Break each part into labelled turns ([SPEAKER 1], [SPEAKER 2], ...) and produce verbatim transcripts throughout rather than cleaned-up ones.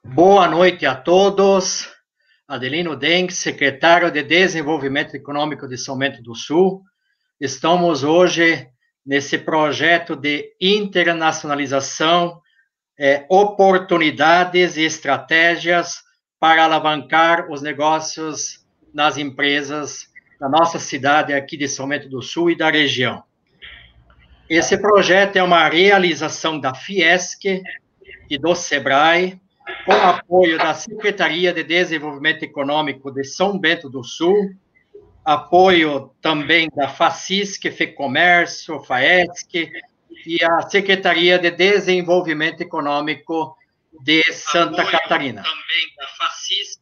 [SPEAKER 1] Boa noite a todos. Adelino Denk, secretário de Desenvolvimento Econômico de São Bento do Sul. Estamos hoje nesse projeto de internacionalização, é, oportunidades e estratégias para alavancar os negócios nas empresas da nossa cidade aqui de São Bento do Sul e da região. Esse projeto é uma realização da Fiesc e do Sebrae, com apoio da Secretaria de Desenvolvimento Econômico de São Bento do Sul, apoio também da FACISC, FEComércio, FAESC e a Secretaria de Desenvolvimento Econômico de Santa apoio Catarina. Também da FACISC.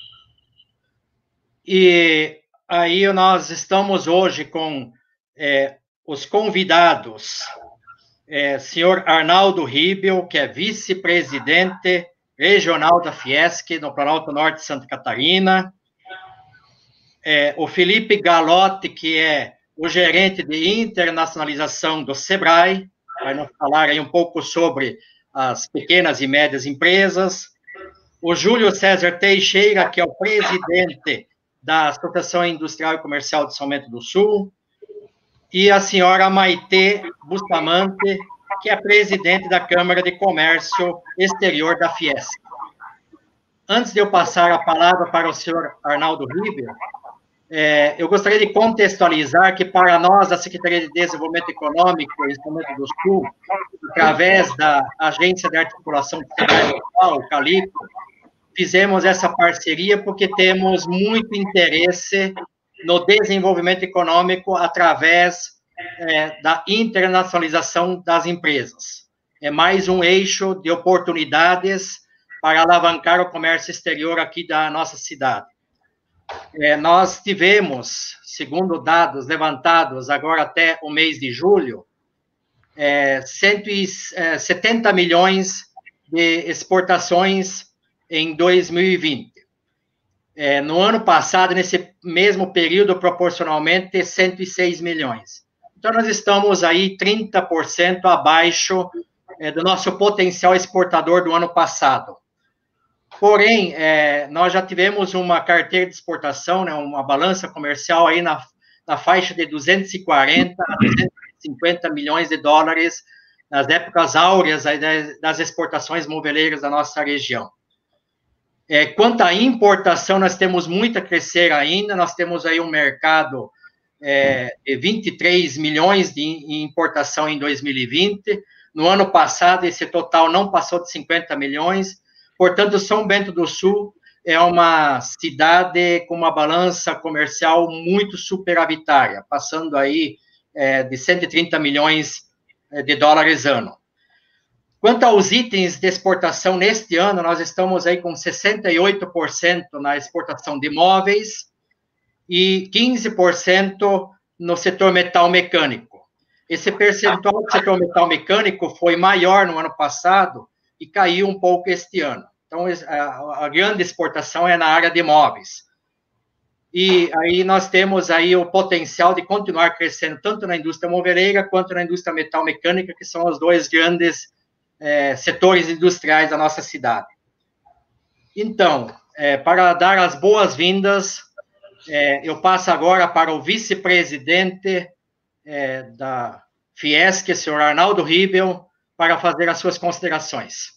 [SPEAKER 1] E aí nós estamos hoje com é, os convidados, é, senhor Arnaldo Ribel, que é vice-presidente regional da Fiesc, no Planalto Norte de Santa Catarina, é, o Felipe Galotti, que é o gerente de internacionalização do Sebrae, vai nos falar aí um pouco sobre as pequenas e médias empresas, o Júlio César Teixeira, que é o presidente da Associação Industrial e Comercial de São Bento do Sul, e a senhora Maitê Bustamante, que é presidente da Câmara de Comércio Exterior da Fiesc. Antes de eu passar a palavra para o senhor Arnaldo Ribel, é, eu gostaria de contextualizar que, para nós, da Secretaria de Desenvolvimento Econômico em São Bento do Sul, através da Agência de Articulação do Sebrae Local, o Calico, fizemos essa parceria porque temos muito interesse no desenvolvimento econômico através é, da internacionalização das empresas. É mais um eixo de oportunidades para alavancar o comércio exterior aqui da nossa cidade. É, nós tivemos, segundo dados levantados agora até o mês de julho, é, cento e setenta milhões de exportações em dois mil e vinte. É, no ano passado, nesse mesmo período, proporcionalmente, cento e seis milhões. Então, nós estamos aí trinta por cento abaixo é, do nosso potencial exportador do ano passado. Porém, é, nós já tivemos uma carteira de exportação, né, uma balança comercial aí na, na faixa de duzentos e quarenta a duzentos e cinquenta milhões de dólares nas épocas áureas aí das, das exportações moveleiras da nossa região. É, quanto à importação, nós temos muito a crescer ainda, nós temos aí um mercado é, de vinte e três milhões de importação em dois mil e vinte, no ano passado esse total não passou de cinquenta milhões, portanto, São Bento do Sul é uma cidade com uma balança comercial muito superavitária, passando aí é, de cento e trinta milhões de dólares ano. Quanto aos itens de exportação neste ano, nós estamos aí com sessenta e oito por cento na exportação de móveis e quinze por cento no setor metal mecânico. Esse percentual do setor metal mecânico foi maior no ano passado e caiu um pouco este ano. Então, a, a grande exportação é na área de móveis. E aí nós temos aí o potencial de continuar crescendo tanto na indústria moveleira quanto na indústria metal mecânica, que são os dois grandes É, setores industriais da nossa cidade. Então, é, para dar as boas-vindas, é, eu passo agora para o vice-presidente é, da Fiesc, senhor Arnaldo Ribel, para fazer as suas considerações.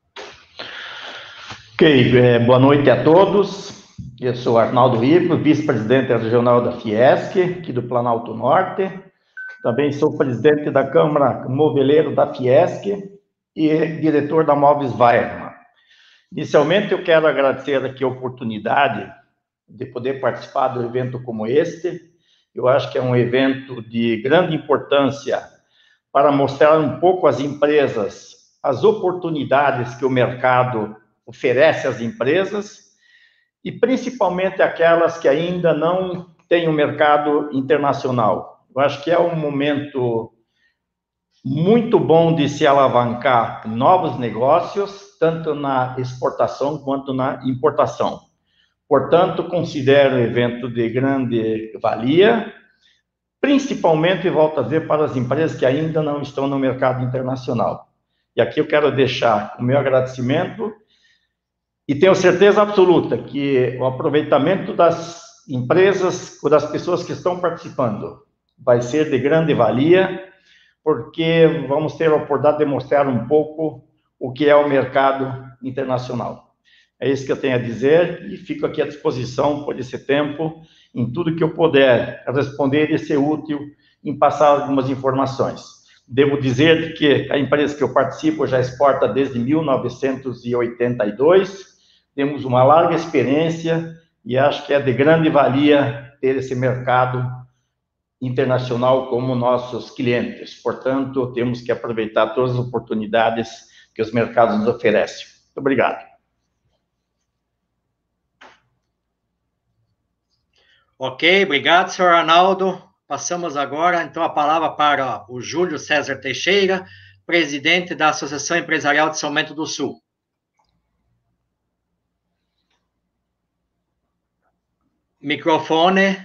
[SPEAKER 2] Ok, é, boa noite a todos. Eu sou Arnaldo Ribel, vice-presidente regional da Fiesc, aqui do Planalto Norte. Também sou presidente da Câmara Moveleiro da Fiesc e diretor da Móveis Weirman. Inicialmente, eu quero agradecer aqui a oportunidade de poder participar do evento como este. Eu acho que é um evento de grande importância para mostrar um pouco às empresas as oportunidades que o mercado oferece às empresas e principalmente aquelas que ainda não têm um mercado internacional. Eu acho que é um momento muito bom de se alavancar novos negócios, tanto na exportação quanto na importação. Portanto, considero um evento de grande valia, principalmente, volto a dizer, para as empresas que ainda não estão no mercado internacional. E aqui eu quero deixar o meu agradecimento E tenho certeza absoluta que o aproveitamento das empresas ou das pessoas que estão participando vai ser de grande valia, porque vamos ter a oportunidade de mostrar um pouco o que é o mercado internacional. É isso que eu tenho a dizer e fico aqui à disposição por esse tempo, em tudo que eu puder responder e ser útil em passar algumas informações. Devo dizer que a empresa que eu participo já exporta desde mil novecentos e oitenta e dois, temos uma larga experiência e acho que é de grande valia ter esse mercado internacional como nossos clientes. Portanto, temos que aproveitar todas as oportunidades que os mercados nos oferecem. Muito obrigado.
[SPEAKER 1] Ok, obrigado, senhor Arnaldo. Passamos agora, então, a palavra para o Júlio César Teixeira, presidente da Associação Empresarial de São Bento do Sul. Microfone.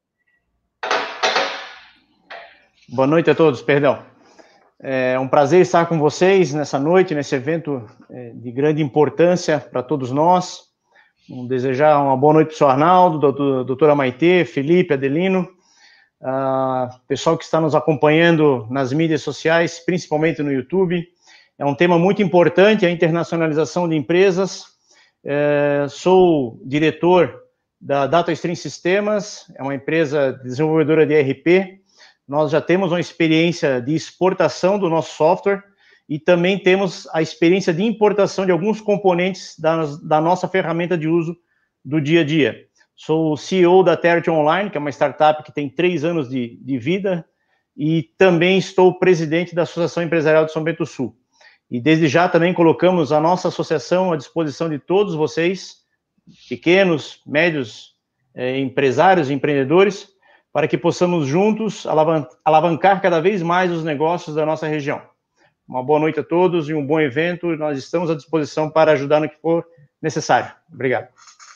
[SPEAKER 3] Boa noite a todos, perdão. É um prazer estar com vocês nessa noite, nesse evento de grande importância para todos nós. Vamos desejar uma boa noite para o senhor Arnaldo, doutora Maitê, Felipe, Adelino, uh, pessoal que está nos acompanhando nas mídias sociais, principalmente no YouTube. É um tema muito importante, a internacionalização de empresas. É, sou diretor da DataStream Sistemas, é uma empresa desenvolvedora de E R P. Nós já temos uma experiência de exportação do nosso software e também temos a experiência de importação de alguns componentes da, da nossa ferramenta de uso do dia a dia. Sou o C E O da Terra Online, que é uma startup que tem três anos de, de vida, e também estou presidente da Associação Empresarial de São Bento do Sul. E desde já também colocamos a nossa associação à disposição de todos vocês, pequenos, médios, eh, empresários e empreendedores, para que possamos juntos alavan- alavancar cada vez mais os negócios da nossa região. Uma boa noite a todos e um bom evento. Nós estamos à disposição para ajudar no que for necessário. Obrigado.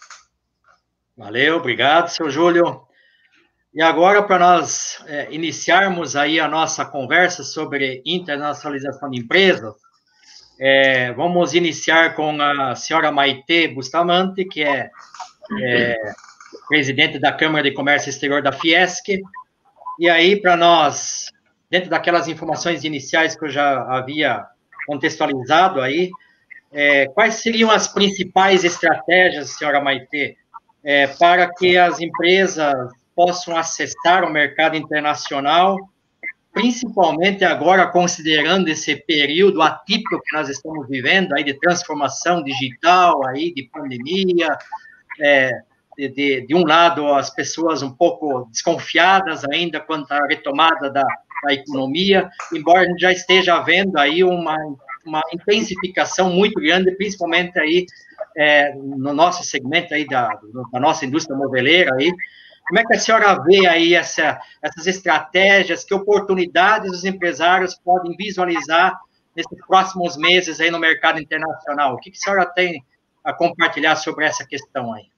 [SPEAKER 1] Valeu, obrigado, seu Júlio. E agora, para nós é, iniciarmos aí a nossa conversa sobre internacionalização de empresas, é, vamos iniciar com a senhora Maitê Bustamante, que é, é presidente da Câmara de Comércio Exterior da Fiesc. E aí, para nós, dentro daquelas informações iniciais que eu já havia contextualizado aí, é, quais seriam as principais estratégias, senhora Maitê, é, para que as empresas possam acessar o mercado internacional, principalmente agora, considerando esse período atípico que nós estamos vivendo, aí de transformação digital, aí de pandemia, é, de, de, de um lado, as pessoas um pouco desconfiadas ainda quanto à retomada da, da economia, embora a gente já esteja vendo aí uma, uma intensificação muito grande, principalmente aí é, no nosso segmento aí da, da nossa indústria moveleira aí. Como é que a senhora vê aí essa, essas estratégias, que oportunidades os empresários podem visualizar nesses próximos meses aí no mercado internacional? O que, que a senhora tem a compartilhar sobre essa questão aí?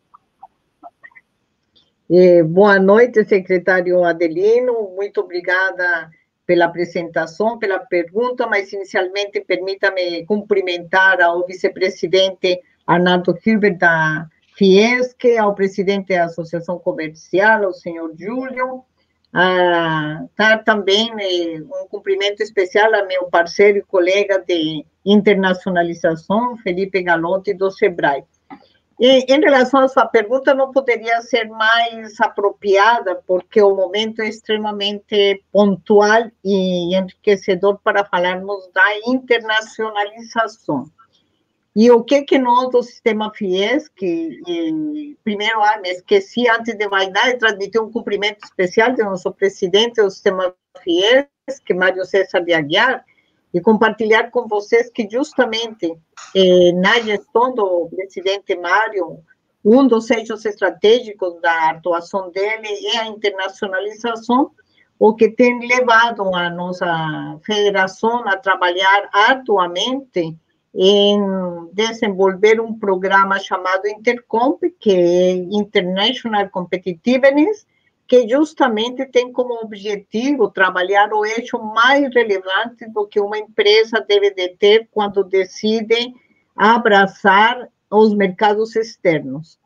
[SPEAKER 4] Eh, boa noite, secretário Adelino, muito obrigada pela apresentação, pela pergunta, mas inicialmente permita-me cumprimentar ao vice-presidente Arnaldo Hilbert da Fiesc, ao presidente da Associação Comercial, ao senhor Júlio, ah, dar também eh, um cumprimento especial ao meu parceiro e colega de internacionalização, Felipe Galotti, do Sebrae. E, em relação à sua pergunta, não poderia ser mais apropriada, porque o momento é extremamente pontual e enriquecedor para falarmos da internacionalização. E o que que nós, do Sistema Fiesc, e, primeiro, ah, me esqueci, antes de mais nada, transmitir um cumprimento especial do nosso presidente do Sistema Fiesc, Mário César de Aguiar, e compartilhar com vocês que justamente eh, na gestão do presidente Mário, um dos eixos estratégicos da atuação dele é a internacionalização, o que tem levado a nossa federação a trabalhar arduamente em desenvolver um programa chamado Intercomp, que é International Competitiveness, que justamente tem como objetivo trabalhar o eixo mais relevante do que uma empresa deve de ter quando decide abraçar aos mercados externos,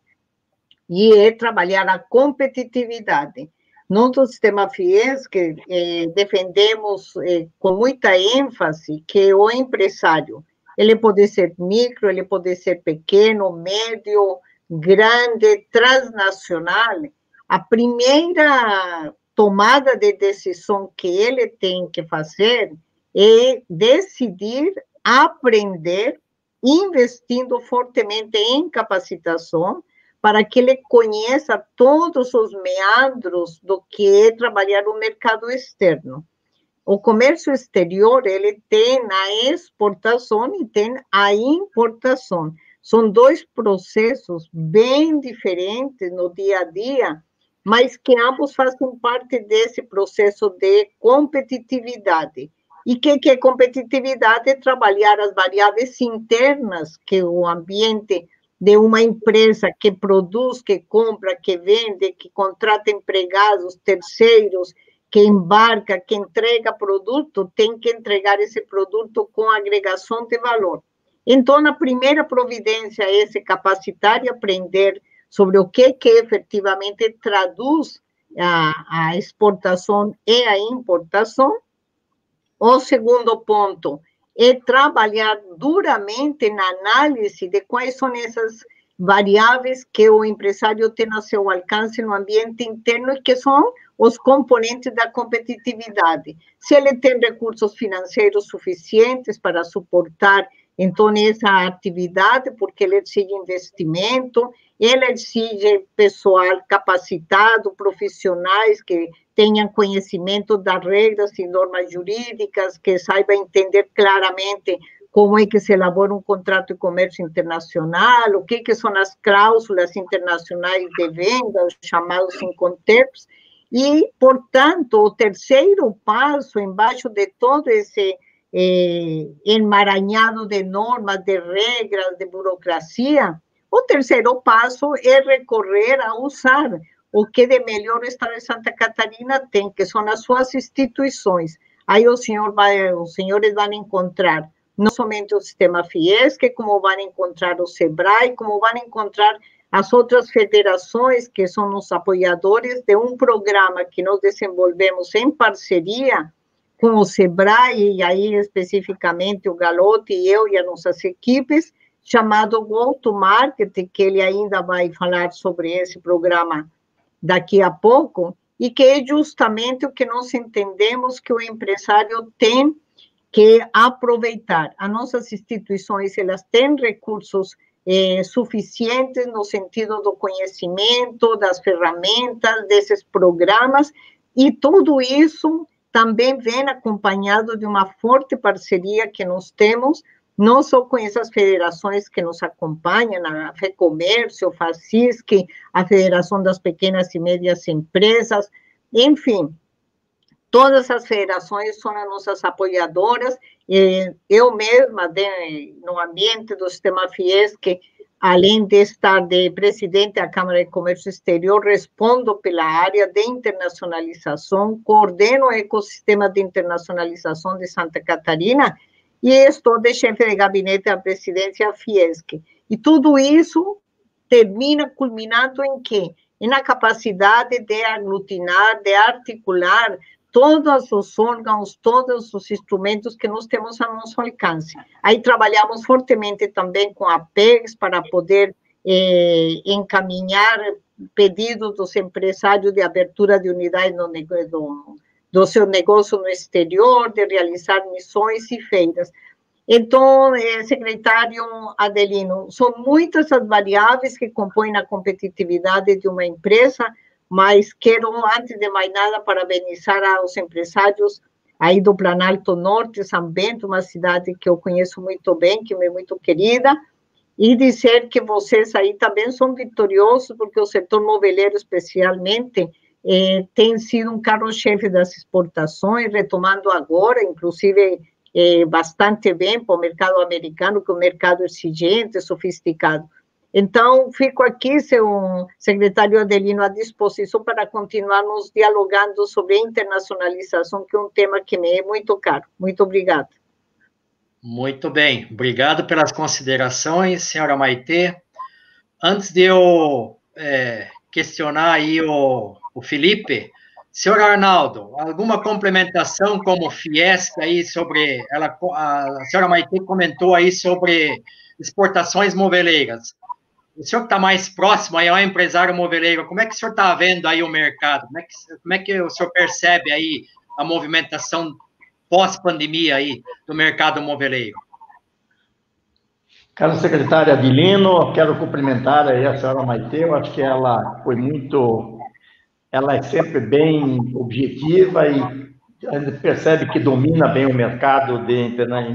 [SPEAKER 4] e é trabalhar a competitividade. Nós, do Sistema Fiesc, eh, defendemos eh, com muita ênfase que o empresário, ele pode ser micro, ele pode ser pequeno, médio, grande, transnacional. A primeira tomada de decisão que ele tem que fazer é decidir aprender, investindo fortemente em capacitação, para que ele conheça todos os meandros do que é trabalhar no mercado externo. O comércio exterior, ele tem a exportação e tem a importação. São dois processos bem diferentes no dia a dia, mas que ambos fazem parte desse processo de competitividade. E o que, que é competitividade? É trabalhar as variáveis internas que o ambiente de uma empresa que produz, que compra, que vende, que contrata empregados, terceiros, que embarca, que entrega produto, tem que entregar esse produto com agregação de valor. Então, a primeira providência é se capacitar e aprender sobre o que, que efetivamente traduz a, a exportação e a importação. O segundo ponto é trabalhar duramente na análise de quais são essas variáveis que o empresário tem a seu alcance no ambiente interno e que são os componentes da competitividade. Se ele tem recursos financeiros suficientes para suportar, então, essa atividade, porque ele exige investimento, ele exige pessoal capacitado, profissionais que tenham conhecimento das regras e normas jurídicas, que saibam entender claramente como é que se elabora um contrato de comércio internacional, o que, que são as cláusulas internacionais de venda, os chamados Incoterms, e, portanto, o terceiro passo, embaixo de todo esse eh, emaranhado de normas, de regras, de burocracia, o terceiro passo é recorrer a usar o que de melhor o Estado de Santa Catarina tem, que são as suas instituições. Aí o senhor vai, os senhores vão encontrar não somente o Sistema Fiesc, como vão encontrar o SEBRAE, como vão encontrar as outras federações que são os apoiadores de um programa que nós desenvolvemos em parceria com o SEBRAE, e aí especificamente o Galotti e eu e as nossas equipes, chamado Go to Market, que ele ainda vai falar sobre esse programa daqui a pouco, e que é justamente o que nós entendemos que o empresário tem que aproveitar. As nossas instituições, elas têm recursos eh, suficientes no sentido do conhecimento, das ferramentas, desses programas, e tudo isso também vem acompanhado de uma forte parceria que nós temos, não só com essas federações que nos acompanham, a FEComércio, a FACISC, a Federação das Pequenas e Médias Empresas, enfim, todas as federações são as nossas apoiadoras. Eu mesma, de, no ambiente do Sistema Fiesc, além de estar de presidente da Câmara de Comércio Exterior, respondo pela área de internacionalização, coordeno o ecossistema de internacionalização de Santa Catarina e estou de chefe de gabinete da presidência Fiesc. E tudo isso termina culminando em quê? Na capacidade de aglutinar, de articular todos os órgãos, todos os instrumentos que nós temos a nosso alcance. Aí trabalhamos fortemente também com a Apex para poder eh, encaminhar pedidos dos empresários de abertura de unidade no, do, do seu negócio no exterior, de realizar missões e feiras. Então, eh, secretário Adelino, são muitas as variáveis que compõem a competitividade de uma empresa, mas quero, antes de mais nada, parabenizar aos empresários aí do Planalto Norte, São Bento, uma cidade que eu conheço muito bem, que é muito querida, e dizer que vocês aí também são vitoriosos, porque o setor moveleiro, especialmente, eh, tem sido um carro-chefe das exportações, retomando agora, inclusive, eh, bastante bem para o mercado americano, que é um mercado exigente, sofisticado. Então, fico aqui, seu secretário Adelino, à disposição para continuarmos dialogando sobre a internacionalização, que é um tema que me é muito caro. Muito obrigada.
[SPEAKER 1] Muito bem, obrigado pelas considerações, senhora Maitê. Antes de eu é, questionar aí o, o Felipe, senhor Arnaldo, alguma complementação como Fiesc aí sobre, ela, a senhora Maitê comentou aí sobre exportações moveleiras. O senhor que está mais próximo aí ao empresário moveleiro, como é que o senhor está vendo aí o mercado? Como é que, como é que o senhor percebe aí a movimentação pós-pandemia aí do mercado moveleiro?
[SPEAKER 2] Caro secretário Adelino, quero cumprimentar aí a senhora Maitê, eu acho que ela foi muito, ela é sempre bem objetiva e a gente percebe que domina bem o mercado de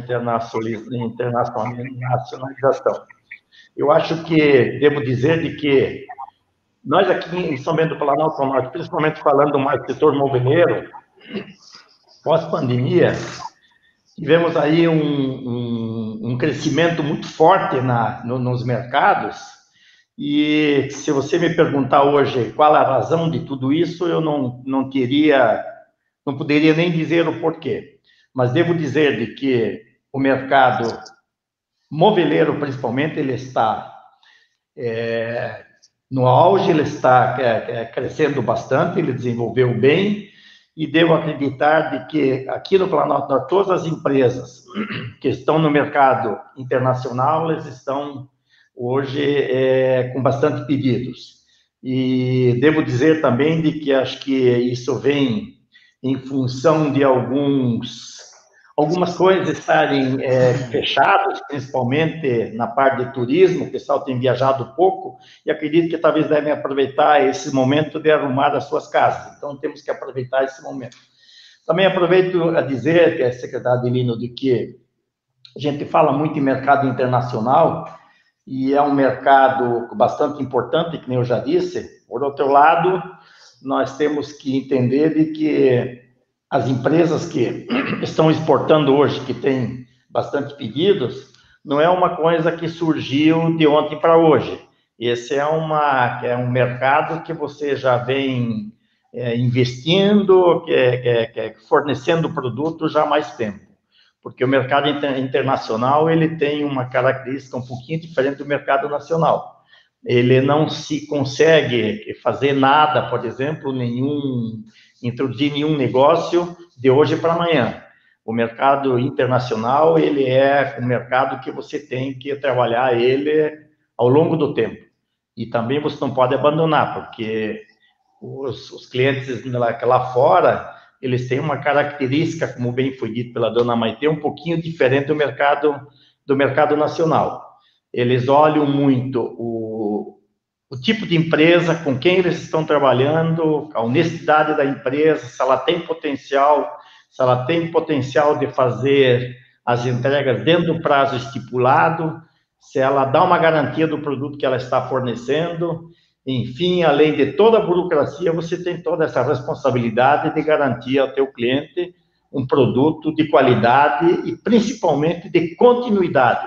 [SPEAKER 2] internacionalização. Eu acho que, devo dizer de que nós aqui em São Bento do Planalto Norte, principalmente falando mais do setor moveleiro, pós-pandemia, tivemos aí um, um, um crescimento muito forte na, no, nos mercados, e se você me perguntar hoje qual a razão de tudo isso, eu não, não teria, não poderia nem dizer o porquê, mas devo dizer de que o mercado moveleiro, principalmente, ele está é, no auge, ele está é, é, crescendo bastante, ele desenvolveu bem, e devo acreditar de que aqui no Planalto Norte, todas as empresas que estão no mercado internacional, elas estão hoje é, com bastante pedidos. E devo dizer também de que acho que isso vem em função de alguns, algumas coisas estarem é, fechadas, principalmente na parte de turismo, o pessoal tem viajado pouco, e acredito que talvez devem aproveitar esse momento de arrumar as suas casas. Então, temos que aproveitar esse momento. Também aproveito a dizer, que é secretário Adelino, de que a gente fala muito em mercado internacional, e é um mercado bastante importante, que nem eu já disse. Por outro lado, nós temos que entender de que as empresas que estão exportando hoje, que têm bastante pedidos, não é uma coisa que surgiu de ontem para hoje. Esse é, uma, é um mercado que você já vem é, investindo, que é, que é, que é fornecendo produtos já há mais tempo. Porque o mercado inter, internacional, ele tem uma característica um pouquinho diferente do mercado nacional. Ele não se consegue fazer nada, por exemplo, nenhum, introduzir nenhum negócio de hoje para amanhã. O mercado internacional, ele é um mercado que você tem que trabalhar ele ao longo do tempo. E também você não pode abandonar, porque os, os clientes lá, lá fora, eles têm uma característica, como bem foi dito pela dona Maitê, um pouquinho diferente do mercado, do mercado nacional. Eles olham muito o, o tipo de empresa, com quem eles estão trabalhando, a honestidade da empresa, se ela tem potencial, se ela tem potencial de fazer as entregas dentro do prazo estipulado, se ela dá uma garantia do produto que ela está fornecendo. Enfim, além de toda a burocracia, você tem toda essa responsabilidade de garantir ao teu cliente um produto de qualidade e, principalmente, de continuidade.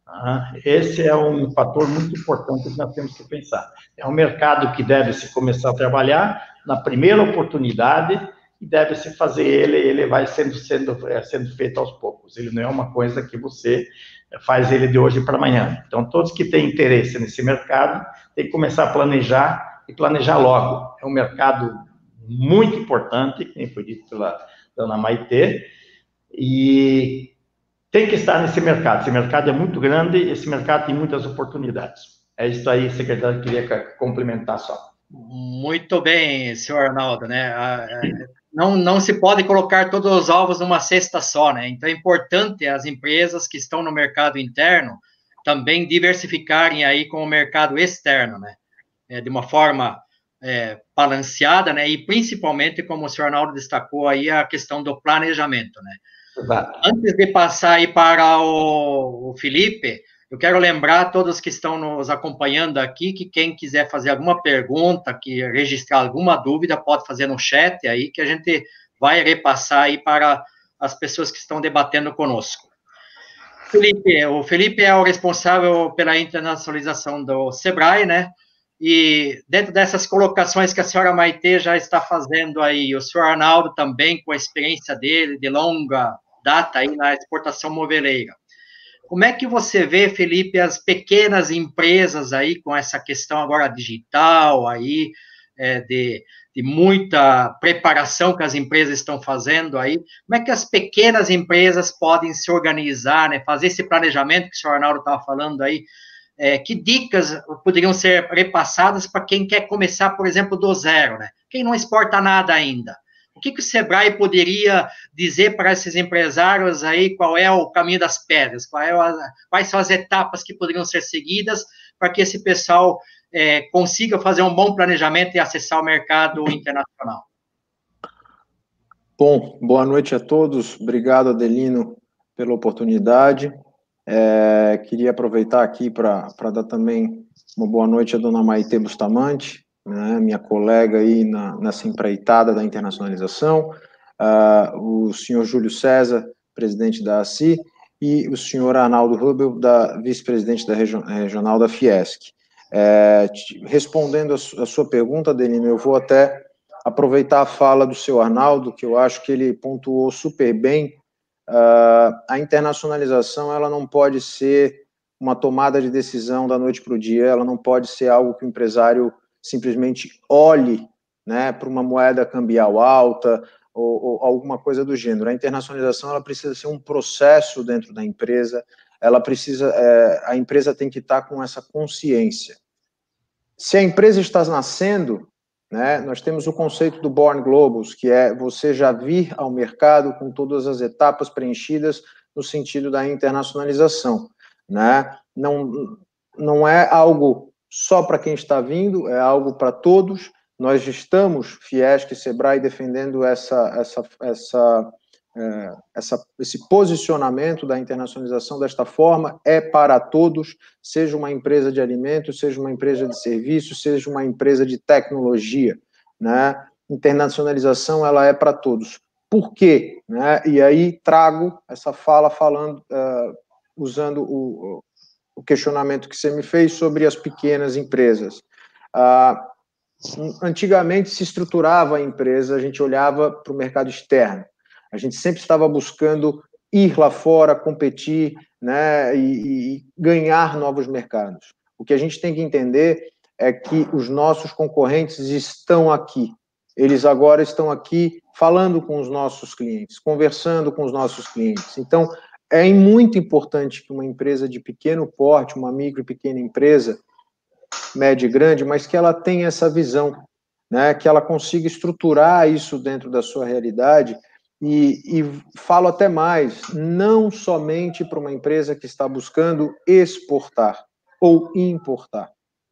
[SPEAKER 2] Esse é um fator muito importante que nós temos que pensar. É um mercado que deve-se começar a trabalhar na primeira oportunidade e deve-se fazer ele, ele vai sendo, sendo, sendo feito aos poucos. Ele não é uma coisa que você faz ele de hoje para amanhã. Então, todos que têm interesse nesse mercado têm que começar a planejar e planejar logo. É um mercado muito importante, como foi dito pela dona Maitê, e tem que estar nesse mercado. Esse mercado é muito grande, esse mercado tem muitas oportunidades. É isso aí, secretário, queria complementar só.
[SPEAKER 1] Muito bem, senhor Arnaldo, né? Não, não se pode colocar todos os ovos numa cesta só, né? Então é importante as empresas que estão no mercado interno também diversificarem aí com o mercado externo, né? É, de uma forma é, balanceada, né? E principalmente, como o senhor Arnaldo destacou aí, a questão do planejamento, né? Exato. Antes de passar aí para o, o Felipe, eu quero lembrar a todos que estão nos acompanhando aqui que quem quiser fazer alguma pergunta, que registrar alguma dúvida, pode fazer no chat aí, que a gente vai repassar aí para as pessoas que estão debatendo conosco. Felipe, o Felipe é o responsável pela internacionalização do Sebrae, né? E dentro dessas colocações que a senhora Maitê já está fazendo aí, o senhor Arnaldo também, com a experiência dele, de longa data aí na exportação moveleira. Como é que você vê, Felipe, as pequenas empresas aí com essa questão agora digital aí, é, de, de muita preparação que as empresas estão fazendo aí? Como é que as pequenas empresas podem se organizar, né, fazer esse planejamento que o senhor Arnaldo estava falando aí? É, que dicas poderiam ser repassadas para quem quer começar, por exemplo, do zero, né? Quem não exporta nada ainda. O que, que o Sebrae poderia dizer para esses empresários aí, qual é o caminho das pedras, qual é a, quais são as etapas que poderiam ser seguidas para que esse pessoal é, consiga fazer um bom planejamento e acessar o mercado internacional?
[SPEAKER 5] Bom, boa noite a todos. Obrigado, Adelino, pela oportunidade. É, queria aproveitar aqui para dar também uma boa noite à dona Maite Bustamante, né, minha colega aí na, nessa empreitada da internacionalização, uh, o senhor Júlio César, presidente da A C I, e o senhor Arnaldo Rubel, da vice-presidente da Region, regional da Fiesc. É, respondendo a, a sua pergunta, Adelino, eu vou até aproveitar a fala do seu Arnaldo, que eu acho que ele pontuou super bem. Uh, a internacionalização, ela não pode ser uma tomada de decisão da noite para o dia, ela não pode ser algo que o empresário simplesmente olhe, né, para uma moeda cambial alta ou, ou alguma coisa do gênero. A internacionalização, ela precisa ser um processo dentro da empresa, ela precisa, é, a empresa tem que estar com essa consciência. Se a empresa está nascendo, né, nós temos o conceito do Born Globals, que é você já vir ao mercado com todas as etapas preenchidas no sentido da internacionalização, né? Não, não é algo só para quem está vindo, é algo para todos. Nós estamos, Fiesc e Sebrae, defendendo essa, essa, essa, é, essa, esse posicionamento da internacionalização desta forma, é para todos, seja uma empresa de alimentos, seja uma empresa de serviços, seja uma empresa de tecnologia, né? Internacionalização, ela é para todos. Por quê? Né? E aí trago essa fala falando, uh, usando o, o questionamento que você me fez sobre as pequenas empresas. Uh, antigamente se estruturava a empresa, a gente olhava para o mercado externo. A gente sempre estava buscando ir lá fora, competir, né, e, e ganhar novos mercados. O que a gente tem que entender é que os nossos concorrentes estão aqui. Eles agora estão aqui falando com os nossos clientes, conversando com os nossos clientes. Então, é muito importante que uma empresa de pequeno porte, uma micro e pequena empresa, média e grande, mas que ela tenha essa visão, né, que ela consiga estruturar isso dentro da sua realidade. E, e falo até mais, não somente para uma empresa que está buscando exportar ou importar.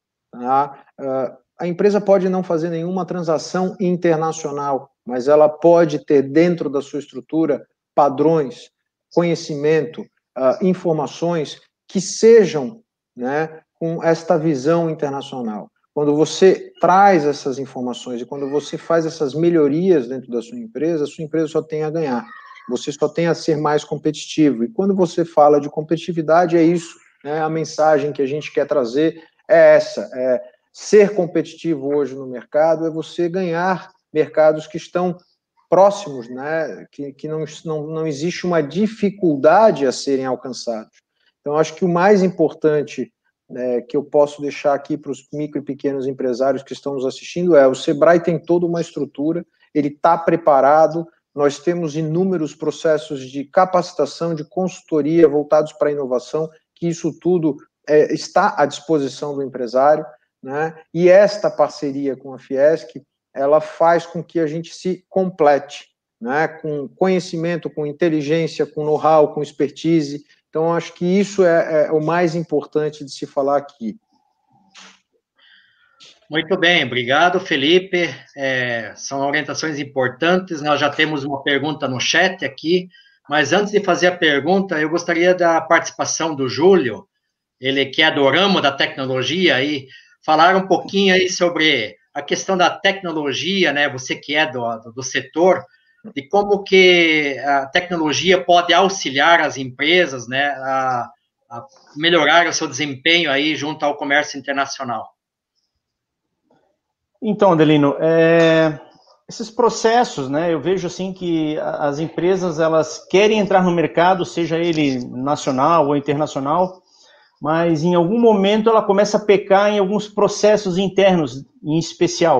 [SPEAKER 5] Tá? Uh, a empresa pode não fazer nenhuma transação internacional, mas ela pode ter dentro da sua estrutura padrões, conhecimento, uh, informações que sejam, né, com esta visão internacional. Quando você traz essas informações e quando você faz essas melhorias dentro da sua empresa, a sua empresa só tem a ganhar. Você só tem a ser mais competitivo. E quando você fala de competitividade, é isso, né? A mensagem que a gente quer trazer é essa. É ser competitivo hoje no mercado é você ganhar mercados que estão próximos, né? Que, que não, não, não existe uma dificuldade a serem alcançados. Então, acho que o mais importante É, que eu posso deixar aqui para os micro e pequenos empresários que estão nos assistindo é: o Sebrae tem toda uma estrutura, ele está preparado, nós temos inúmeros processos de capacitação, de consultoria voltados para a inovação, que isso tudo é, está à disposição do empresário, né? E esta parceria com a Fiesc, ela faz com que a gente se complete, né? Com conhecimento, com inteligência, com know-how, com expertise. Então, acho que isso é, é o mais importante de se falar aqui.
[SPEAKER 1] Muito bem, obrigado, Felipe. É, são orientações importantes. Nós já temos uma pergunta no chat aqui, mas antes de fazer a pergunta, eu gostaria da participação do Júlio, ele que é do ramo da tecnologia, aí, falar um pouquinho aí sobre a questão da tecnologia, né? Você que é do, do setor, de como que a tecnologia pode auxiliar as empresas, né, a, a melhorar o seu desempenho aí junto ao comércio internacional.
[SPEAKER 3] Então, Adelino, é, esses processos, né? Eu vejo assim que as empresas elas querem entrar no mercado, seja ele nacional ou internacional, mas em algum momento ela começa a pecar em alguns processos internos, em especial.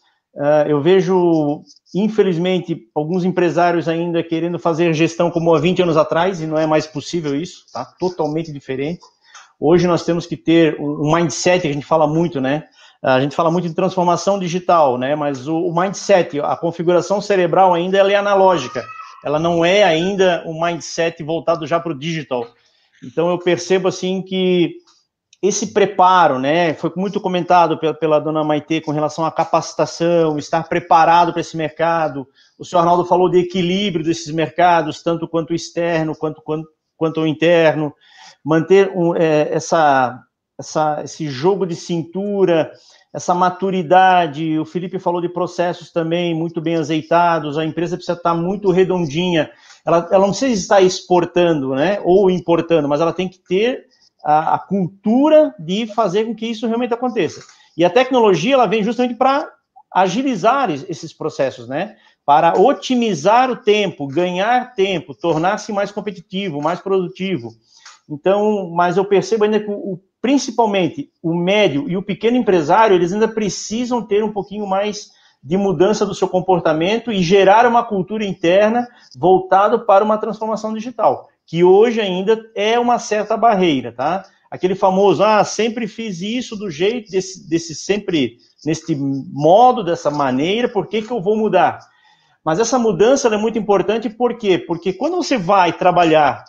[SPEAKER 3] Uh, eu vejo, infelizmente, alguns empresários ainda querendo fazer gestão como há vinte anos atrás, e não é mais possível isso, tá? Totalmente diferente. Hoje nós temos que ter um mindset, que a gente fala muito, né? A gente fala muito de transformação digital, né? Mas o, o mindset, a configuração cerebral ainda ela é analógica. Ela não é ainda um mindset voltado já para o digital. Então eu percebo assim que esse preparo, né? Foi muito comentado pela, pela dona Maitê com relação à capacitação, estar preparado para esse mercado. O senhor Arnaldo falou de equilíbrio desses mercados, tanto quanto o externo, quanto, quanto, quanto o interno. Manter um, é, essa, essa, esse jogo de cintura, essa maturidade. O Felipe falou de processos também muito bem azeitados. A empresa precisa estar muito redondinha. Ela, ela não precisa estar exportando, né, ou importando, mas ela tem que ter a, a cultura de fazer com que isso realmente aconteça. E a tecnologia ela vem justamente para agilizar esses processos, né, para otimizar o tempo, ganhar tempo, tornar-se mais competitivo, mais produtivo. Então, mas eu percebo ainda que, o, principalmente, o médio e o pequeno empresário, eles ainda precisam ter um pouquinho mais de mudança do seu comportamento e gerar uma cultura interna voltada para uma transformação digital, que hoje ainda é uma certa barreira, tá? Aquele famoso, ah, sempre fiz isso do jeito, desse, desse sempre, neste modo, dessa maneira, por que que eu vou mudar? Mas essa mudança ela é muito importante, por quê? Porque quando você vai trabalhar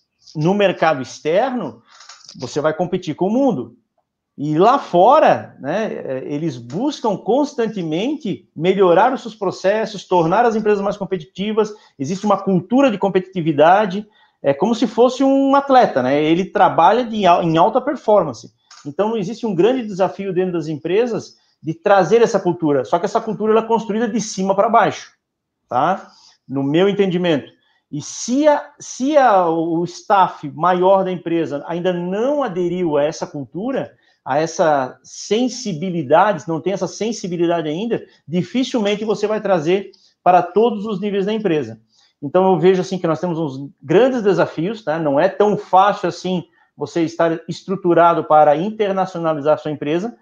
[SPEAKER 3] no mercado externo, você vai competir com o mundo. E lá fora, né, eles buscam constantemente melhorar os seus processos, tornar as empresas mais competitivas, existe uma cultura de competitividade, é como se fosse um atleta, né? Ele trabalha de, em alta performance. Então, existe um grande desafio dentro das empresas de trazer essa cultura, só que essa cultura ela é construída de cima para baixo, tá? No meu entendimento. E se, a, se a, o staff maior da empresa ainda não aderiu a essa cultura, a essa sensibilidade, não tem essa sensibilidade ainda, dificilmente você vai trazer para todos os níveis da empresa. Então, eu vejo assim que nós temos uns grandes desafios, tá? Não é tão fácil assim você estar estruturado para internacionalizar a sua empresa,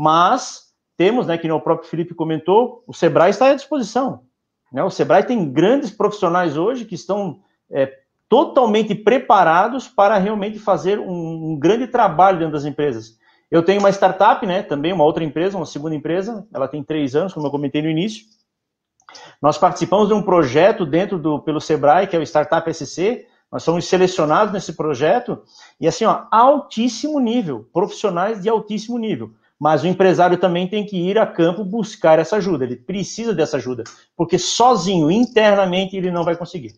[SPEAKER 3] mas temos, né, que o próprio Felipe comentou, o Sebrae está à disposição. Né? O Sebrae tem grandes profissionais hoje que estão é, totalmente preparados para realmente fazer um, um grande trabalho dentro das empresas. Eu tenho uma startup, né, também uma outra empresa, uma segunda empresa, ela tem três anos, como eu comentei no início. Nós participamos de um projeto dentro do, pelo Sebrae, que é o Startup S C, nós somos selecionados nesse projeto, e assim, ó, altíssimo nível, profissionais de altíssimo nível. Mas o empresário também tem que ir a campo buscar essa ajuda, ele precisa dessa ajuda, porque sozinho, internamente, ele não vai conseguir.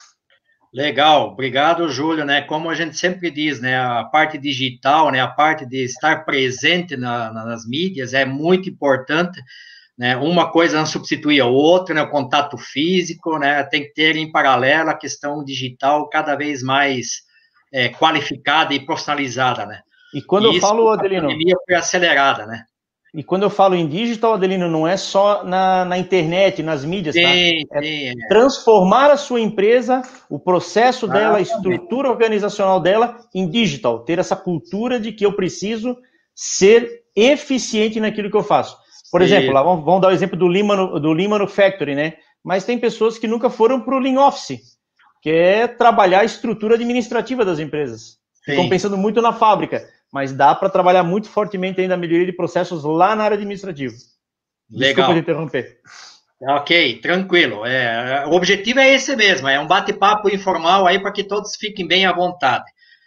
[SPEAKER 1] Legal, obrigado, Júlio, né, como a gente sempre diz, né, a parte digital, né, a parte de estar presente na, nas mídias é muito importante, né, uma coisa não substitui a outra, né, o contato físico, né, tem que ter em paralelo a questão digital cada vez mais é, qualificada e profissionalizada, né.
[SPEAKER 3] E quando e eu falo, Adelino...
[SPEAKER 1] a pandemia foi acelerada, né.
[SPEAKER 3] E quando eu falo em digital, Adelino, não é só na, na internet, nas mídias,
[SPEAKER 1] sim,
[SPEAKER 3] tá? É
[SPEAKER 1] sim, é.
[SPEAKER 3] transformar a sua empresa, o processo ah, dela, a estrutura organizacional dela em digital. Ter essa cultura de que eu preciso ser eficiente naquilo que eu faço. Por sim. exemplo, lá, vamos, vamos dar o exemplo do Lean, do Lean Manufacturing, né? Mas tem pessoas que nunca foram para o Lean Office, que é trabalhar a estrutura administrativa das empresas. Ficam pensando muito na fábrica, mas dá para trabalhar muito fortemente ainda a melhoria de processos lá na área administrativa.
[SPEAKER 1] Legal.
[SPEAKER 3] Desculpa te interromper.
[SPEAKER 1] Ok, tranquilo. É, o objetivo é esse mesmo, é um bate-papo informal aí para que todos fiquem bem à vontade.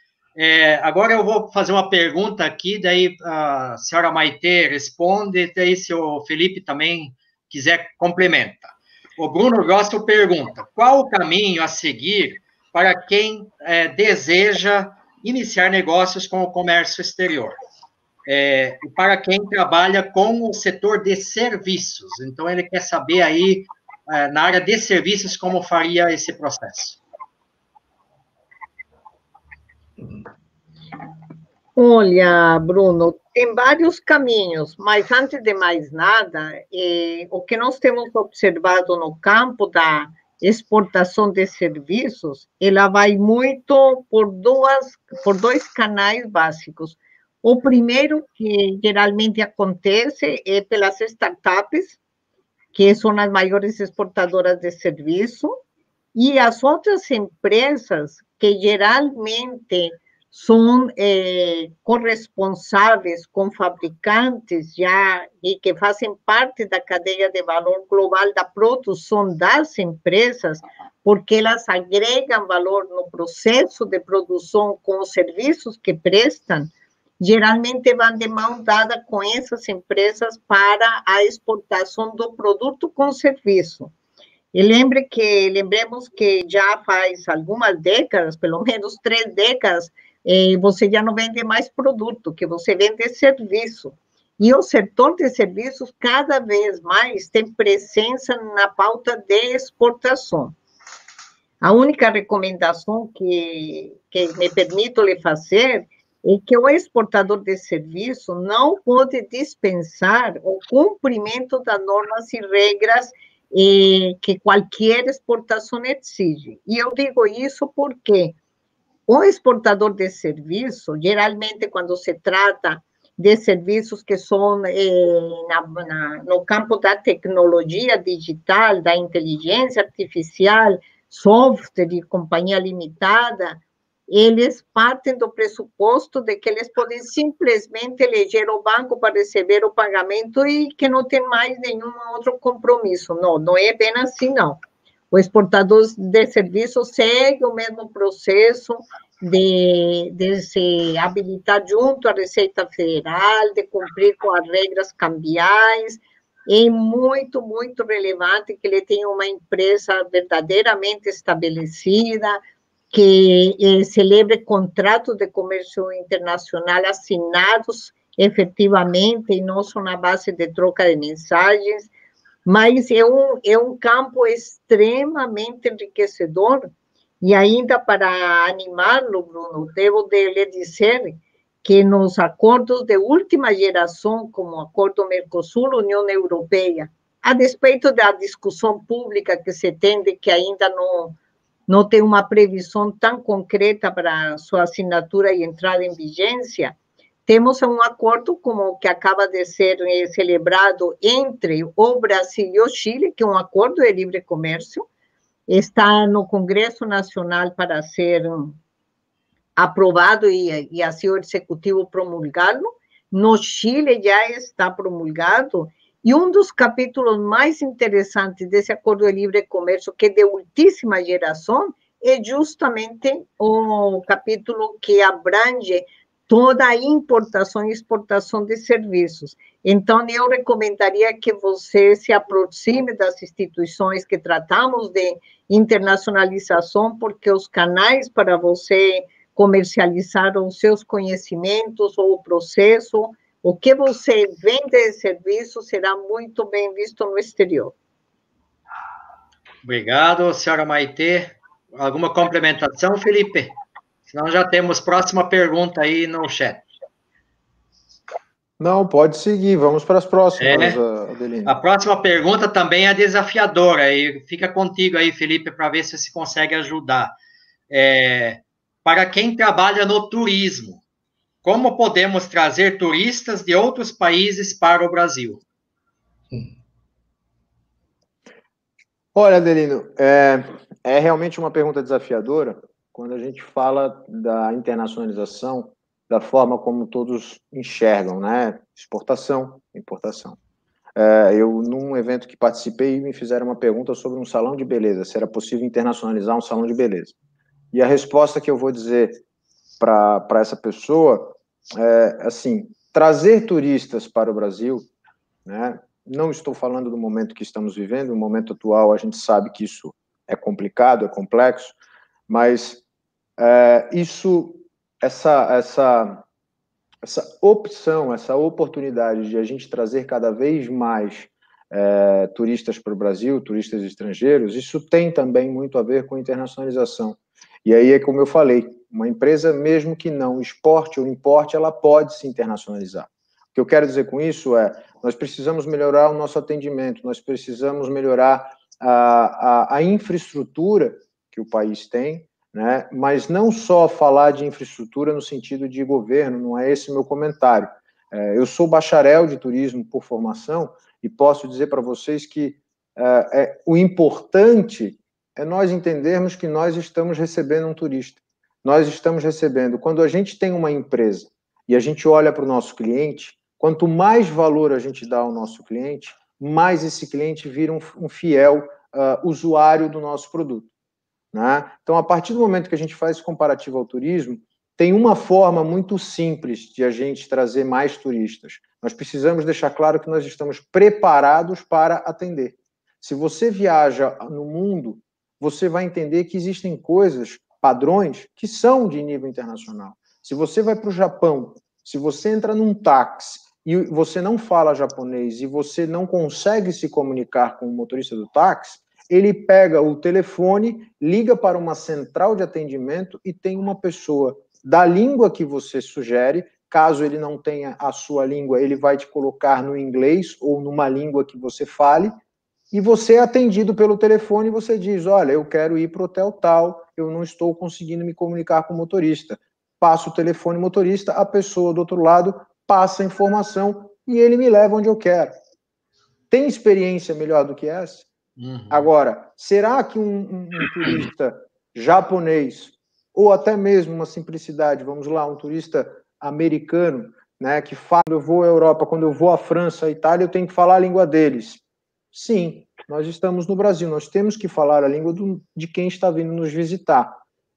[SPEAKER 1] É, agora eu vou fazer uma pergunta aqui, daí a senhora Maitê responde, daí se o Felipe também quiser complementa. O Bruno Gosto pergunta, qual o caminho a seguir para quem é, deseja iniciar negócios com o comércio exterior? É, para quem trabalha com o setor de serviços. Então, ele quer saber aí, é, na área de serviços, como faria esse processo.
[SPEAKER 4] Olha, Bruno, tem vários caminhos, mas antes de mais nada, eh, o que nós temos observado no campo da exportação de serviços, ela vai muito por duas, por dois canais básicos. O primeiro, que geralmente acontece, é pelas startups, que são as maiores exportadoras de serviço, e as outras empresas que geralmente são eh, corresponsáveis com fabricantes já e que fazem parte da cadeia de valor global da produção das empresas, porque elas agregam valor no processo de produção com os serviços que prestam, geralmente vão de mão dada com essas empresas para a exportação do produto com serviço. E lembre que, lembremos que já faz algumas décadas, pelo menos três décadas, eh, você já não vende mais produto, que você vende serviço. E o setor de serviços, cada vez mais, tem presença na pauta de exportação. A única recomendação que, que me permito lhe fazer é que o exportador de serviço não pode dispensar o cumprimento das normas e regras eh, que qualquer exportação exige. E eu digo isso porque o exportador de serviço, geralmente, quando se trata de serviços que são eh, na, na, no campo da tecnologia digital, da inteligência artificial, software e companhia limitada, eles partem do pressuposto de que eles podem simplesmente eleger o banco para receber o pagamento e que não tem mais nenhum outro compromisso. Não, não é bem assim, não. O exportador de serviços segue o mesmo processo de, de se habilitar junto à Receita Federal, de cumprir com as regras cambiais. É muito, muito relevante que ele tenha uma empresa verdadeiramente estabelecida, que eh, celebre contratos de comércio internacional assinados efetivamente e não só na base de troca de mensagens, mas é um, é um campo extremamente enriquecedor. E ainda para animá-lo, Bruno, devo de lhe dizer que nos acordos de última geração, como o Acordo Mercosul-União Europeia, a despeito da discussão pública que se tem de que ainda não, não tem uma previsão tão concreta para sua assinatura e entrada em vigência, temos um acordo como o que acaba de ser eh, celebrado entre o Brasil e o Chile, que é um acordo de livre comércio, está no Congresso Nacional para ser um, aprovado e, e assim o Executivo promulgá-lo. No Chile já está promulgado, e um dos capítulos mais interessantes desse acordo de livre comércio, que é de ultíssima geração, é justamente o capítulo que abrange toda a importação e exportação de serviços. Então, eu recomendaria que você se aproxime das instituições que tratamos de internacionalização, porque os canais para você comercializar os seus conhecimentos ou o processo, o que você vende de serviço será muito bem visto no exterior.
[SPEAKER 1] Obrigado, senhora Maitê. Alguma complementação, Felipe? Senão já temos próxima pergunta aí no chat.
[SPEAKER 5] Não, pode seguir. Vamos para as próximas,
[SPEAKER 1] é,
[SPEAKER 5] Adelino.
[SPEAKER 1] A próxima pergunta também é desafiadora. E fica contigo aí, Felipe, para ver se você consegue ajudar. É, para quem trabalha no turismo, como podemos trazer turistas de outros países para o Brasil?
[SPEAKER 5] Olha, Adelino, é, é realmente uma pergunta desafiadora quando a gente fala da internacionalização, da forma como todos enxergam, né? Exportação, importação. É, eu, num evento que participei, me fizeram uma pergunta sobre um salão de beleza, se era possível internacionalizar um salão de beleza. E a resposta que eu vou dizer para essa pessoa é, assim, trazer turistas para o Brasil, né? Não estou falando do momento que estamos vivendo, no momento atual a gente sabe que isso é complicado, é complexo, mas é, isso, essa, essa, essa opção, essa oportunidade de a gente trazer cada vez mais é, turistas para o Brasil, turistas estrangeiros, isso tem também muito a ver com internacionalização. E aí é como eu falei, uma empresa, mesmo que não exporte ou importe, ela pode se internacionalizar. O que eu quero dizer com isso é, nós precisamos melhorar o nosso atendimento, nós precisamos melhorar a, a, a infraestrutura que o país tem, né? Mas não só falar de infraestrutura no sentido de governo, não é esse o meu comentário. É, eu sou bacharel de turismo por formação e posso dizer para vocês que é, é, o importante é nós entendermos que nós estamos recebendo um turista. Nós estamos recebendo, quando a gente tem uma empresa e a gente olha para o nosso cliente, quanto mais valor a gente dá ao nosso cliente, mais esse cliente vira um, um fiel uh, usuário do nosso produto. Né? Então, a partir do momento que a gente faz esse comparativo ao turismo, tem uma forma muito simples de a gente trazer mais turistas. Nós precisamos deixar claro que nós estamos preparados para atender. Se você viaja no mundo, você vai entender que existem coisas, padrões, que são de nível internacional. Se você vai para o Japão, se você entra num táxi e você não fala japonês e você não consegue se comunicar com o motorista do táxi, ele pega o telefone, liga para uma central de atendimento e tem uma pessoa da língua que você sugere. Caso ele não tenha a sua língua, ele vai te colocar no inglês ou numa língua que você fale, e você é atendido pelo telefone e você diz, olha, eu quero ir para o hotel tal, eu não estou conseguindo me comunicar com o motorista. Passa o telefone motorista, a pessoa do outro lado passa a informação e ele me leva onde eu quero. Tem experiência melhor do que essa? Uhum. Agora, será que um, um, um turista japonês, ou até mesmo uma simplicidade, vamos lá, um turista americano, né, que fala, quando eu vou à Europa, quando eu vou à França, à Itália, eu tenho que falar a língua deles? Sim, nós estamos no Brasil, nós temos que falar a língua do, de quem está vindo nos visitar.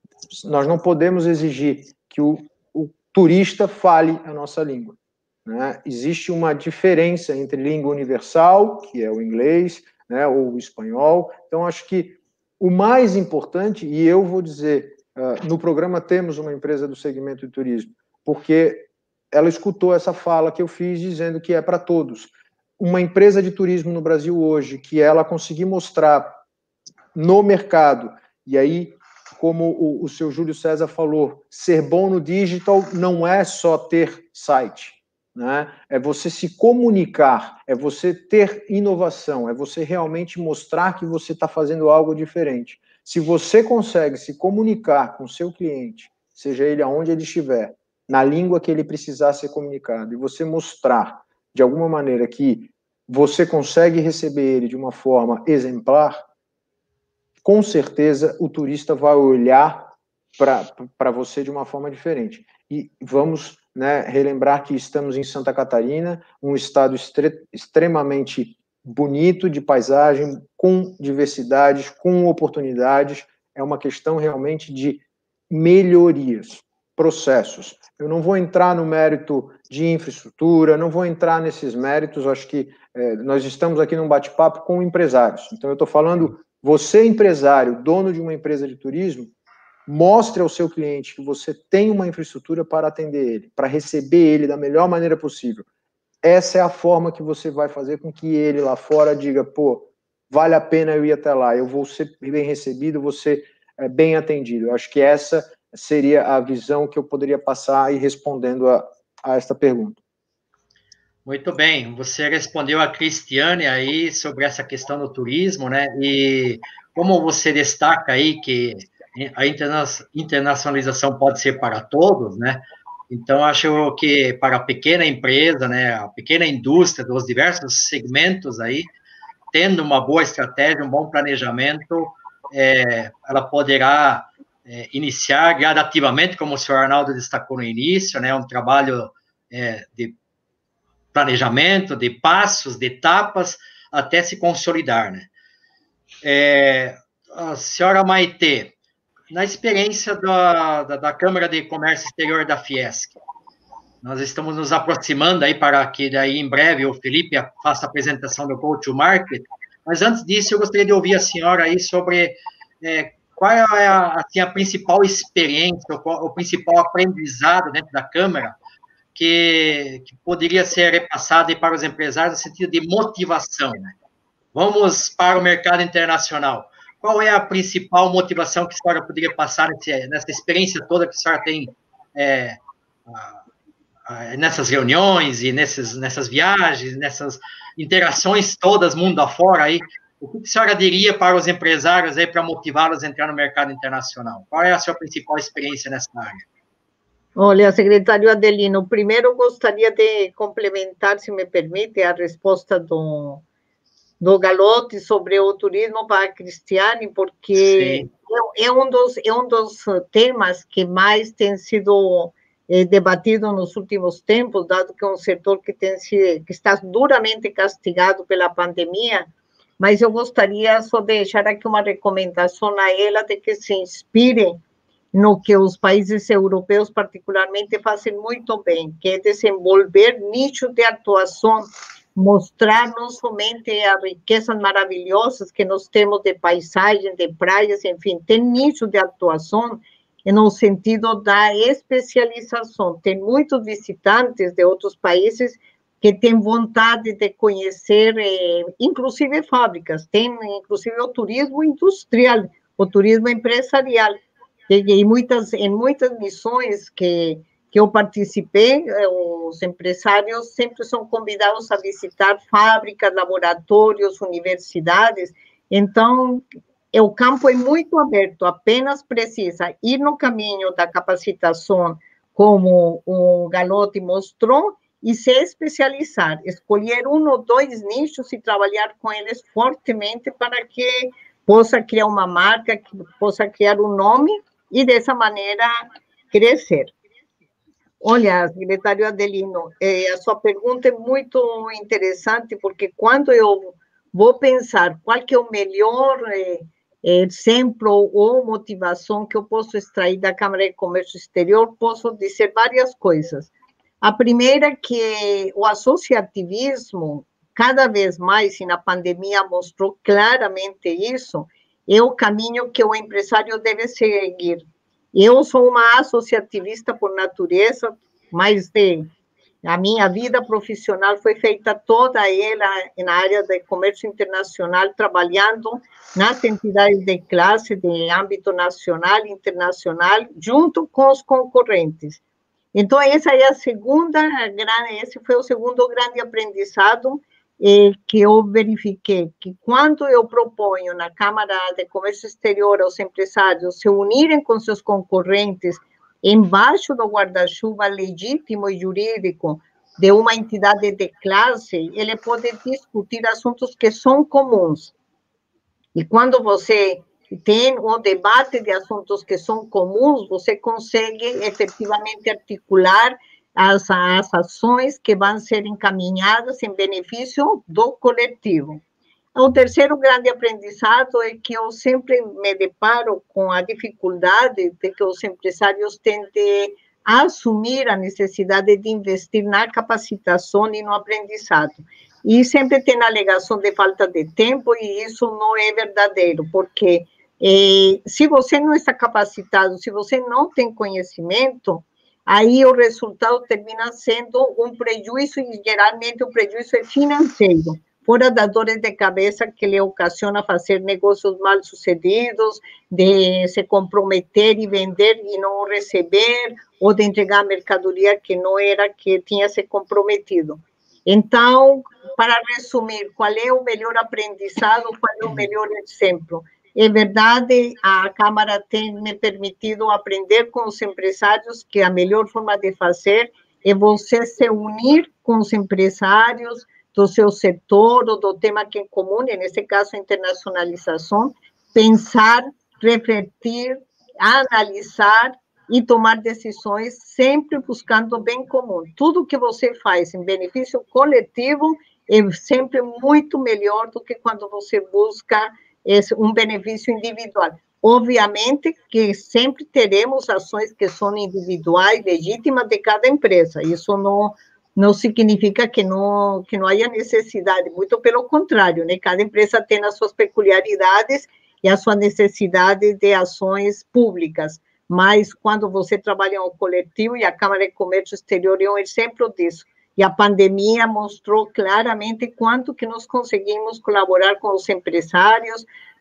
[SPEAKER 5] Nós não podemos exigir que o, o turista fale a nossa língua. Né? Existe uma diferença entre língua universal, que é o inglês, né, ou o espanhol. Então, acho que o mais importante, e eu vou dizer, uh, no programa temos uma empresa do segmento de turismo, porque ela escutou essa fala que eu fiz dizendo que é para todos. Uma empresa de turismo no Brasil hoje, que ela conseguir mostrar no mercado, e aí, como o, o seu Júlio César falou, ser bom no digital não é só ter site, né? É você se comunicar, é você ter inovação, é você realmente mostrar que você está fazendo algo diferente. Se você consegue se comunicar com o seu cliente, seja ele aonde ele estiver, na língua que ele precisar ser comunicado, e você mostrar de alguma maneira que você consegue receber ele de uma forma exemplar, com certeza o turista vai olhar para você de uma forma diferente. E vamos, né, relembrar que estamos em Santa Catarina, um estado estre extremamente bonito de paisagem, com diversidades, com oportunidades. É uma questão realmente de melhorias, processos. Eu não vou entrar no mérito de infraestrutura, não vou entrar nesses méritos, acho que é, nós estamos aqui num bate-papo com empresários. Então, eu estou falando, você empresário, dono de uma empresa de turismo, mostre ao seu cliente que você tem uma infraestrutura para atender ele, para receber ele da melhor maneira possível. Essa é a forma que você vai fazer com que ele lá fora diga, pô, vale a pena eu ir até lá, eu vou ser bem recebido, vou ser é, bem atendido. Eu acho que essa seria a visão que eu poderia passar aí respondendo a, a esta pergunta.
[SPEAKER 1] Muito bem, você respondeu a Cristiane aí sobre essa questão do turismo, né? E como você destaca aí que a interna internacionalização pode ser para todos, né? Então, acho que para a pequena empresa, né, a pequena indústria dos diversos segmentos aí, tendo uma boa estratégia, um bom planejamento, é, ela poderá é, iniciar gradativamente, como o senhor Arnaldo destacou no início, né, um trabalho é, de planejamento, de passos, de etapas, até se consolidar, né. É, a senhora Maitê, na experiência da, da, da Câmara de Comércio Exterior da Fiesc, nós estamos nos aproximando aí para que daí em breve o Felipe faça a apresentação do Go to Market, mas antes disso eu gostaria de ouvir a senhora aí sobre é, qual é a, assim, a principal experiência, o, o principal aprendizado dentro da Câmara que, que poderia ser repassado aí para os empresários no sentido de motivação, né? Vamos para o mercado internacional. qual é a principal motivação que a senhora poderia passar nesse, nessa experiência toda que a senhora tem é, a, a, nessas reuniões e nesses, nessas viagens, nessas interações todas, mundo afora aí? O que a senhora diria para os empresários aí para motivá-los a entrar no mercado internacional? Qual é a sua principal experiência nessa área?
[SPEAKER 4] Olha, secretário Adelino, primeiro gostaria de complementar, se me permite, a resposta do, do Galotti sobre o turismo para a Cristiane, porque é, é, um dos, é um dos temas que mais tem sido é, debatido nos últimos tempos, dado que é um setor que, tem, que está duramente castigado pela pandemia, mas eu gostaria só de deixar aqui uma recomendação a ela de que se inspire no que os países europeus particularmente fazem muito bem, que é desenvolver nichos de atuação, mostrar não somente as riquezas maravilhosas que nós temos de paisagem, de praias, enfim, tem nichos de atuação no sentido da especialização. Tem muitos visitantes de outros países que têm vontade de conhecer, eh, inclusive fábricas, tem inclusive o turismo industrial, o turismo empresarial. E muitas, em muitas missões que, que eu participei, os empresários sempre são convidados a visitar fábricas, laboratórios, universidades. Então, o campo é muito aberto, apenas precisa ir no caminho da capacitação, como o Galotti mostrou, e se especializar, escolher um ou dois nichos e trabalhar com eles fortemente para que possa criar uma marca, que possa criar um nome e, dessa maneira, crescer. Olha, secretário Adelino, eh, a sua pergunta é muito interessante, porque quando eu vou pensar qual que é o melhor eh, exemplo ou motivação que eu posso extrair da Câmara de Comércio Exterior, posso dizer várias coisas. A primeira é que o associativismo, cada vez mais, e na pandemia mostrou claramente isso, é o caminho que o empresário deve seguir. Eu sou uma associativista por natureza, mas de, a minha vida profissional foi feita toda ela na área de comércio internacional, trabalhando nas entidades de classe de âmbito nacional e internacional, junto com os concorrentes. Então, essa é a segunda, esse foi o segundo grande aprendizado eh, que eu verifiquei, que quando eu proponho na Câmara de Comércio Exterior aos empresários se unirem com seus concorrentes embaixo do guarda-chuva legítimo e jurídico de uma entidade de classe, ele pode discutir assuntos que são comuns. E quando você tem um debate de assuntos que são comuns, você consegue efetivamente articular as, as ações que vão ser encaminhadas em benefício do coletivo. O terceiro grande aprendizado é que eu sempre me deparo com a dificuldade de que os empresários têm de assumir a necessidade de investir na capacitação e no aprendizado. E sempre tem a alegação de falta de tempo, e isso não é verdadeiro, porque Eh, se você não está capacitado, se você não tem conhecimento, aí o resultado termina sendo um prejuízo, e geralmente o prejuízo é financeiro, fora das dores de cabeça que lhe ocasiona fazer negócios mal sucedidos, de se comprometer e vender e não receber, ou de entregar mercadoria que não era que tinha se comprometido. Então, para resumir, qual é o melhor aprendizado, qual é o melhor exemplo? É verdade, a Câmara tem me permitido aprender com os empresários que a melhor forma de fazer é você se unir com os empresários do seu setor ou do tema que é comum, nesse caso, a internacionalização, pensar, refletir, analisar e tomar decisões sempre buscando o bem comum. Tudo que você faz em benefício coletivo é sempre muito melhor do que quando você busca um benefício individual. Obviamente que sempre teremos ações que são individuais, legítimas de cada empresa. Isso não, não significa que não, que não haya necessidade, muito pelo contrário, né? Cada empresa tem as suas peculiaridades e a sua necessidade de ações públicas. Mas quando você trabalha em um coletivo, e a Câmara de Comércio Exterior é um exemplo disso, e a pandemia mostrou claramente quanto que nós conseguimos colaborar com os empresários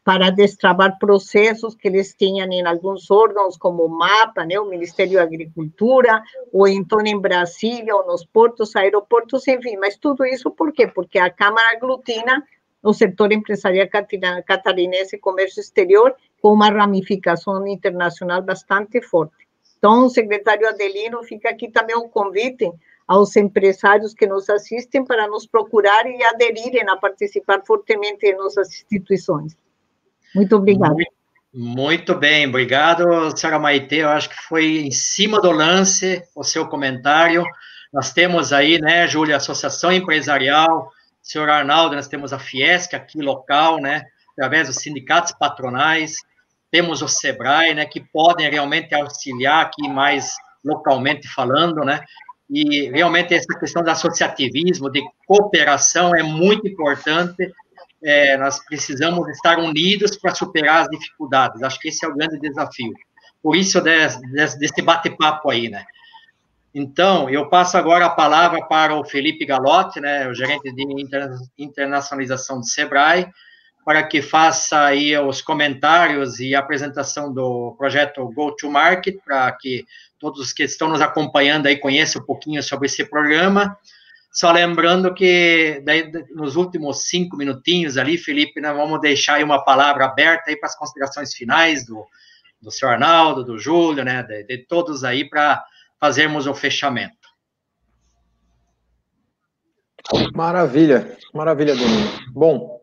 [SPEAKER 4] para destravar processos que eles tinham em alguns órgãos, como o MAPA, né, o Ministério da Agricultura, ou então em Brasília, ou nos portos, aeroportos, enfim, mas tudo isso por quê? Porque a Câmara aglutina o setor empresarial catarinense e comércio exterior, com uma ramificação internacional bastante forte. Então, secretário Adelino, fica aqui também um convite aos empresários que nos assistem para nos procurar e aderirem a participar fortemente em nossas instituições. Muito obrigada.
[SPEAKER 1] Muito, muito bem, obrigado, senhora Maite, eu acho que foi em cima do lance o seu comentário. Nós temos aí, né, Júlia, a Associação Empresarial, senhor Arnaldo, nós temos a Fiesc aqui local, né, através dos sindicatos patronais, temos o SEBRAE, né, que podem realmente auxiliar aqui mais localmente falando, né, e realmente essa questão do associativismo, de cooperação é muito importante. É, nós precisamos estar unidos para superar as dificuldades, acho que esse é o grande desafio, por isso desse, desse bate-papo aí, né. Então, eu passo agora a palavra para o Felipe Galotti, né, o gerente de internacionalização do SEBRAE, para que faça aí os comentários e a apresentação do projeto Go-to-Market, para que todos os que estão nos acompanhando aí conheçam um pouquinho sobre esse programa. Só lembrando que daí, nos últimos cinco minutinhos ali, Felipe, nós vamos deixar aí uma palavra aberta aí para as considerações finais do, do senhor Arnaldo, do Júlio, né, de, de todos aí, para fazermos o fechamento.
[SPEAKER 5] Maravilha, maravilha, Domingos. Bom,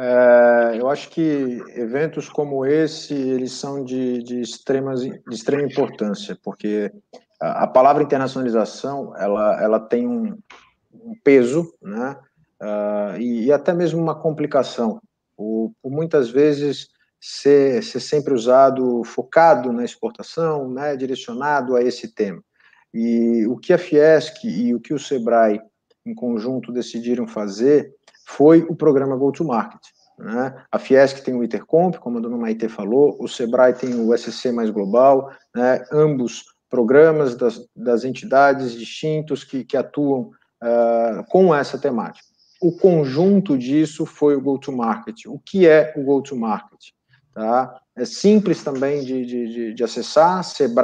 [SPEAKER 5] é, eu acho que eventos como esse, eles são de, de, extremas, de extrema importância, porque a, a palavra internacionalização, ela, ela tem um, um peso, né, uh, e, e até mesmo uma complicação, por, por muitas vezes ser, ser sempre usado, focado na exportação, né, direcionado a esse tema. E o que a Fiesc e o que o SEBRAE, em conjunto, decidiram fazer foi o programa Go-to-Market, né? A Fiesc tem o Intercomp, como a dona Maite falou, o SEBRAE tem o S C Mais Global, né? Ambos programas das, das entidades distintos que, que atuam uh, com essa temática. O conjunto disso foi o Go-to-Market. O que é o Go-to-Market? Tá? É simples também de, de, de acessar,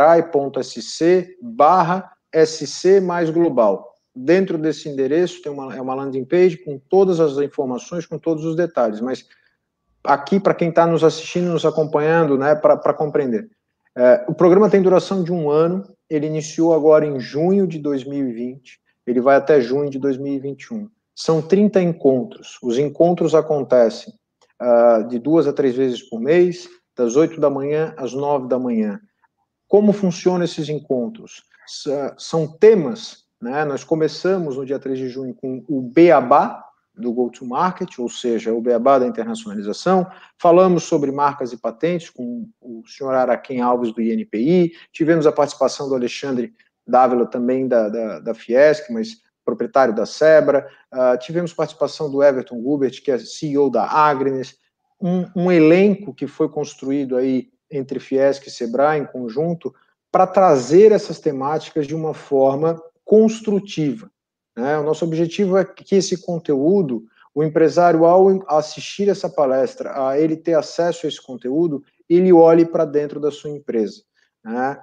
[SPEAKER 5] sebrae.sc barra sc mais global. Dentro desse endereço tem uma, é uma landing page com todas as informações, com todos os detalhes, mas aqui, para quem está nos assistindo, nos acompanhando, né, para compreender. É, o programa tem duração de um ano, ele iniciou agora em junho de dois mil e vinte, ele vai até junho de dois mil e vinte e um. São trinta encontros, os encontros acontecem uh, de duas a três vezes por mês, das oito da manhã às nove da manhã. Como funcionam esses encontros? S são temas, né? Nós começamos no dia três de junho com o Beabá do Go-to-Market, ou seja, o Beabá da internacionalização. Falamos sobre marcas e patentes com o senhor Araquém Alves do I N P I, tivemos a participação do Alexandre Dávila também da, da, da Fiesc, mas proprietário da Sebra, uh, tivemos participação do Everton Gubert, que é C E O da Agnes, um, um elenco que foi construído aí entre Fiesc e SEBRAE em conjunto, para trazer essas temáticas de uma forma construtiva, né? O nosso objetivo é que esse conteúdo, o empresário, ao assistir essa palestra, a ele ter acesso a esse conteúdo, ele olhe para dentro da sua empresa, né?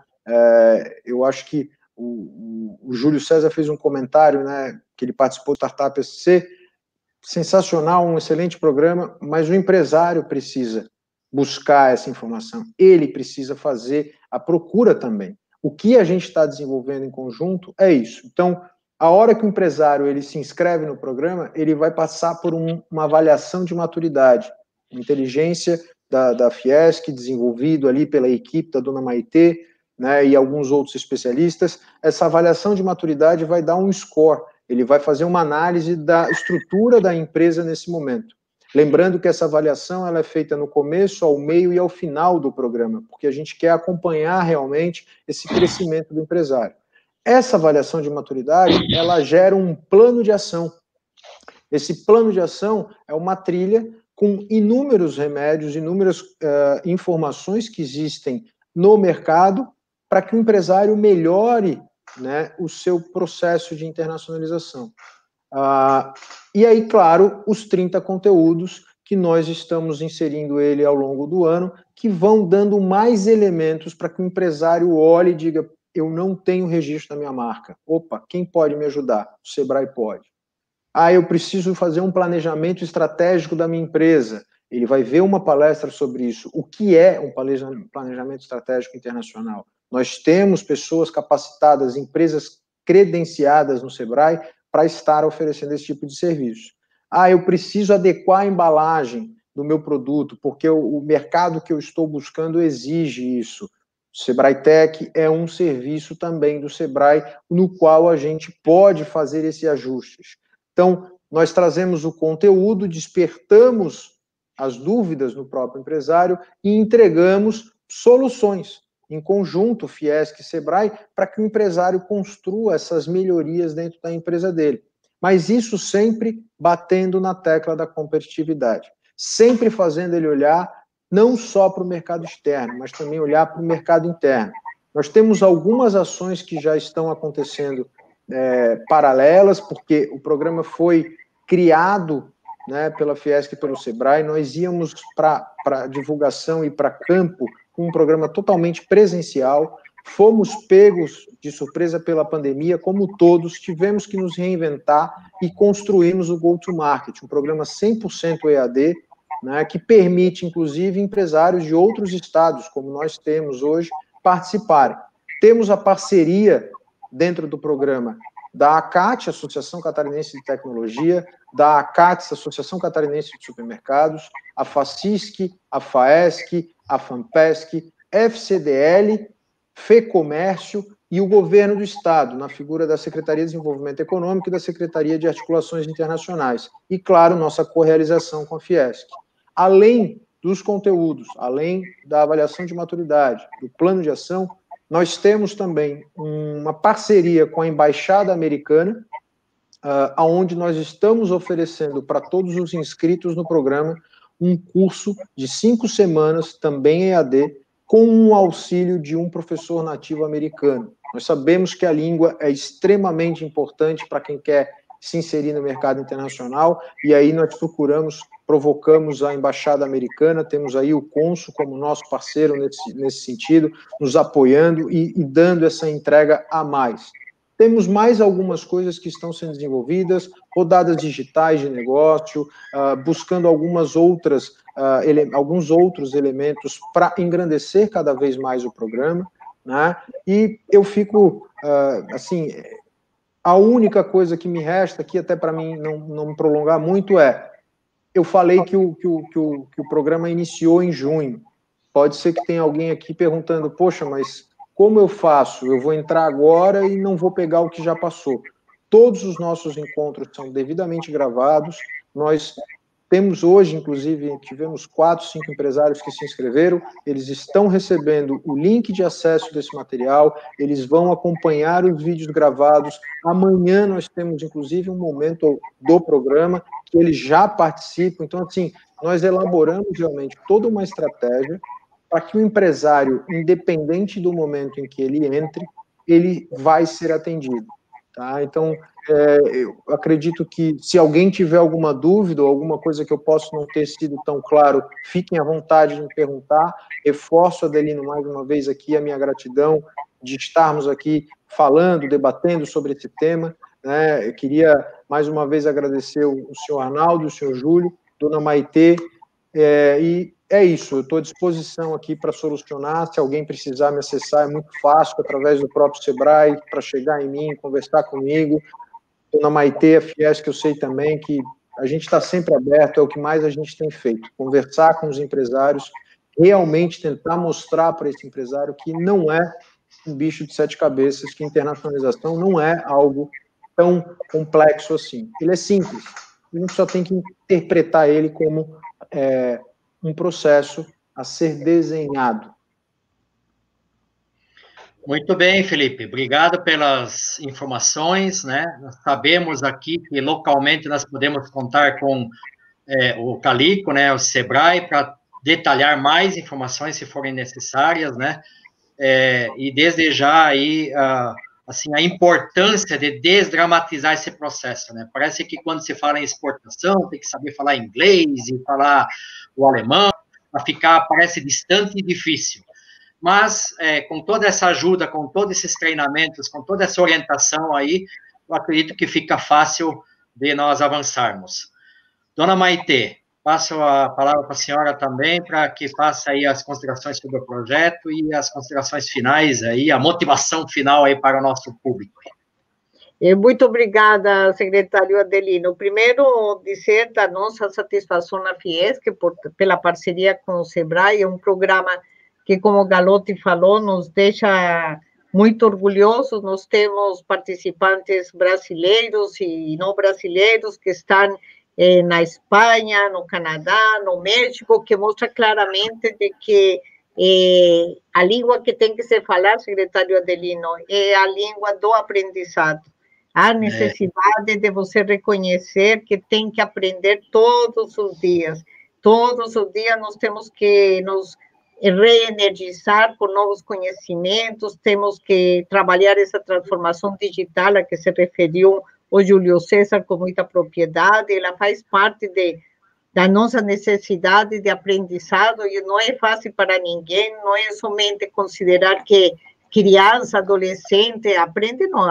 [SPEAKER 5] É, eu acho que o, o, o Júlio César fez um comentário, né, que ele participou do Startup S C, sensacional, um excelente programa, mas o empresário precisa buscar essa informação, ele precisa fazer a procura também. O que a gente está desenvolvendo em conjunto é isso. Então, a hora que o empresário ele se inscreve no programa, ele vai passar por um, uma avaliação de maturidade, inteligência da, da Fiesc, desenvolvido ali pela equipe da dona Maite, né, e alguns outros especialistas. Essa avaliação de maturidade vai dar um score, ele vai fazer uma análise da estrutura da empresa nesse momento. Lembrando que essa avaliação ela é feita no começo, ao meio e ao final do programa, porque a gente quer acompanhar realmente esse crescimento do empresário. Essa avaliação de maturidade, ela gera um plano de ação. Esse plano de ação é uma trilha com inúmeros remédios, inúmeras uh, informações que existem no mercado para que o empresário melhore, né, o seu processo de internacionalização. Uh, e aí, claro, os trinta conteúdos que nós estamos inserindo ele ao longo do ano, que vão dando mais elementos para que o empresário olhe e diga, eu não tenho registro da minha marca. Opa, quem pode me ajudar? O Sebrae pode. Ah, eu preciso fazer um planejamento estratégico da minha empresa. Ele vai ver uma palestra sobre isso. O que é um planejamento estratégico internacional? Nós temos pessoas capacitadas, empresas credenciadas no Sebrae para estar oferecendo esse tipo de serviço. Ah, eu preciso adequar a embalagem do meu produto, porque o, o mercado que eu estou buscando exige isso. O Sebrae Tech é um serviço também do Sebrae, no qual a gente pode fazer esses ajustes. Então, nós trazemos o conteúdo, despertamos as dúvidas no próprio empresário e entregamos soluções em conjunto, Fiesc e Sebrae, para que o empresário construa essas melhorias dentro da empresa dele. Mas isso sempre batendo na tecla da competitividade, sempre fazendo ele olhar não só para o mercado externo, mas também olhar para o mercado interno. Nós temos algumas ações que já estão acontecendo é, paralelas, porque o programa foi criado, né, pela Fiesc e pelo Sebrae. Nós íamos para divulgação e para campo com um programa totalmente presencial, fomos pegos de surpresa pela pandemia, como todos, tivemos que nos reinventar e construímos o Go-to-Market, um programa cem por cento E A D, né, que permite, inclusive, empresários de outros estados, como nós temos hoje, participarem. Temos a parceria dentro do programa da ACAT, Associação Catarinense de Tecnologia, da ACATS, Associação Catarinense de Supermercados, a FACISC, a FAESC, a FAMPESC, F C D L, FEComércio e o Governo do Estado, na figura da Secretaria de Desenvolvimento Econômico e da Secretaria de Articulações Internacionais. E, claro, nossa correalização com a Fiesc. Além dos conteúdos, além da avaliação de maturidade, do plano de ação, nós temos também uma parceria com a Embaixada Americana, uh, onde nós estamos oferecendo para todos os inscritos no programa um curso de cinco semanas, também E A D, com um auxílio de um professor nativo americano. Nós sabemos que a língua é extremamente importante para quem quer se inserir no mercado internacional, e aí nós procuramos, provocamos a Embaixada Americana, temos aí o cônsul como nosso parceiro nesse, nesse sentido, nos apoiando e, e dando essa entrega a mais. Temos mais algumas coisas que estão sendo desenvolvidas, rodadas digitais de negócio, uh, buscando algumas outras, uh, ele, alguns outros elementos para engrandecer cada vez mais o programa, né? E eu fico, uh, assim, a única coisa que me resta aqui, até para mim não, não me prolongar muito, é, eu falei que o, que, o, que, o, que o programa iniciou em junho. Pode ser que tenha alguém aqui perguntando, poxa, mas como eu faço? Eu vou entrar agora e não vou pegar o que já passou. Todos os nossos encontros são devidamente gravados. Nós temos hoje, inclusive, tivemos quatro, cinco empresários que se inscreveram. Eles estão recebendo o link de acesso desse material. Eles vão acompanhar os vídeos gravados. Amanhã nós temos, inclusive, um momento do programa que eles já participam. Então, assim, nós elaboramos realmente toda uma estratégia para que o empresário, independente do momento em que ele entre, ele vai ser atendido. Tá? Então, é, eu acredito que se alguém tiver alguma dúvida ou alguma coisa que eu possa não ter sido tão claro, fiquem à vontade de me perguntar. Reforço, Adelino, mais uma vez aqui a minha gratidão de estarmos aqui falando, debatendo sobre esse tema. Né? Eu queria, mais uma vez, agradecer o, o senhor Arnaldo, o senhor Júlio, dona Maitê, é, e é isso, eu estou à disposição aqui para solucionar. Se alguém precisar me acessar, é muito fácil, através do próprio Sebrae, para chegar em mim, conversar comigo. Dona Maitê, a Fiesc, eu sei também que a gente está sempre aberto, é o que mais a gente tem feito, conversar com os empresários, realmente tentar mostrar para esse empresário que não é um bicho de sete cabeças, que internacionalização não é algo tão complexo assim. Ele é simples, a gente só tem que interpretar ele como é, um processo a ser desenhado.
[SPEAKER 1] Muito bem, Felipe. Obrigado pelas informações, né? Nós sabemos aqui que localmente nós podemos contar com é, o Calico, né, o Sebrae, para detalhar mais informações se forem necessárias, né? É, e desde já aí a, assim, a importância de desdramatizar esse processo, né? Parece que quando se fala em exportação, tem que saber falar inglês e falar o alemão, para ficar, parece distante e difícil. Mas, é, com toda essa ajuda, com todos esses treinamentos, com toda essa orientação aí, eu acredito que fica fácil de nós avançarmos. Dona Maitê, passo a palavra para a senhora também, para que faça aí as considerações sobre o projeto e as considerações finais aí, a motivação final aí para o nosso público.
[SPEAKER 4] Muito obrigada, secretário Adelino. Primeiro, dizer da nossa satisfação na Fiesc por, pela parceria com o SEBRAE, é um programa que, como o Galotti falou, nos deixa muito orgulhosos. Nós temos participantes brasileiros e não brasileiros que estão eh, na Espanha, no Canadá, no México, que mostra claramente de que eh, a língua que tem que se falar, secretário Adelino, é a língua do aprendizado. A necessidade é. de você reconhecer que tem que aprender todos os dias. Todos os dias nós temos que nos reenergizar por novos conhecimentos, temos que trabalhar essa transformação digital a que se referiu o Júlio César com muita propriedade, ela faz parte de, da nossa necessidade de aprendizado e não é fácil para ninguém, não é somente considerar que criança, adolescente aprende, não,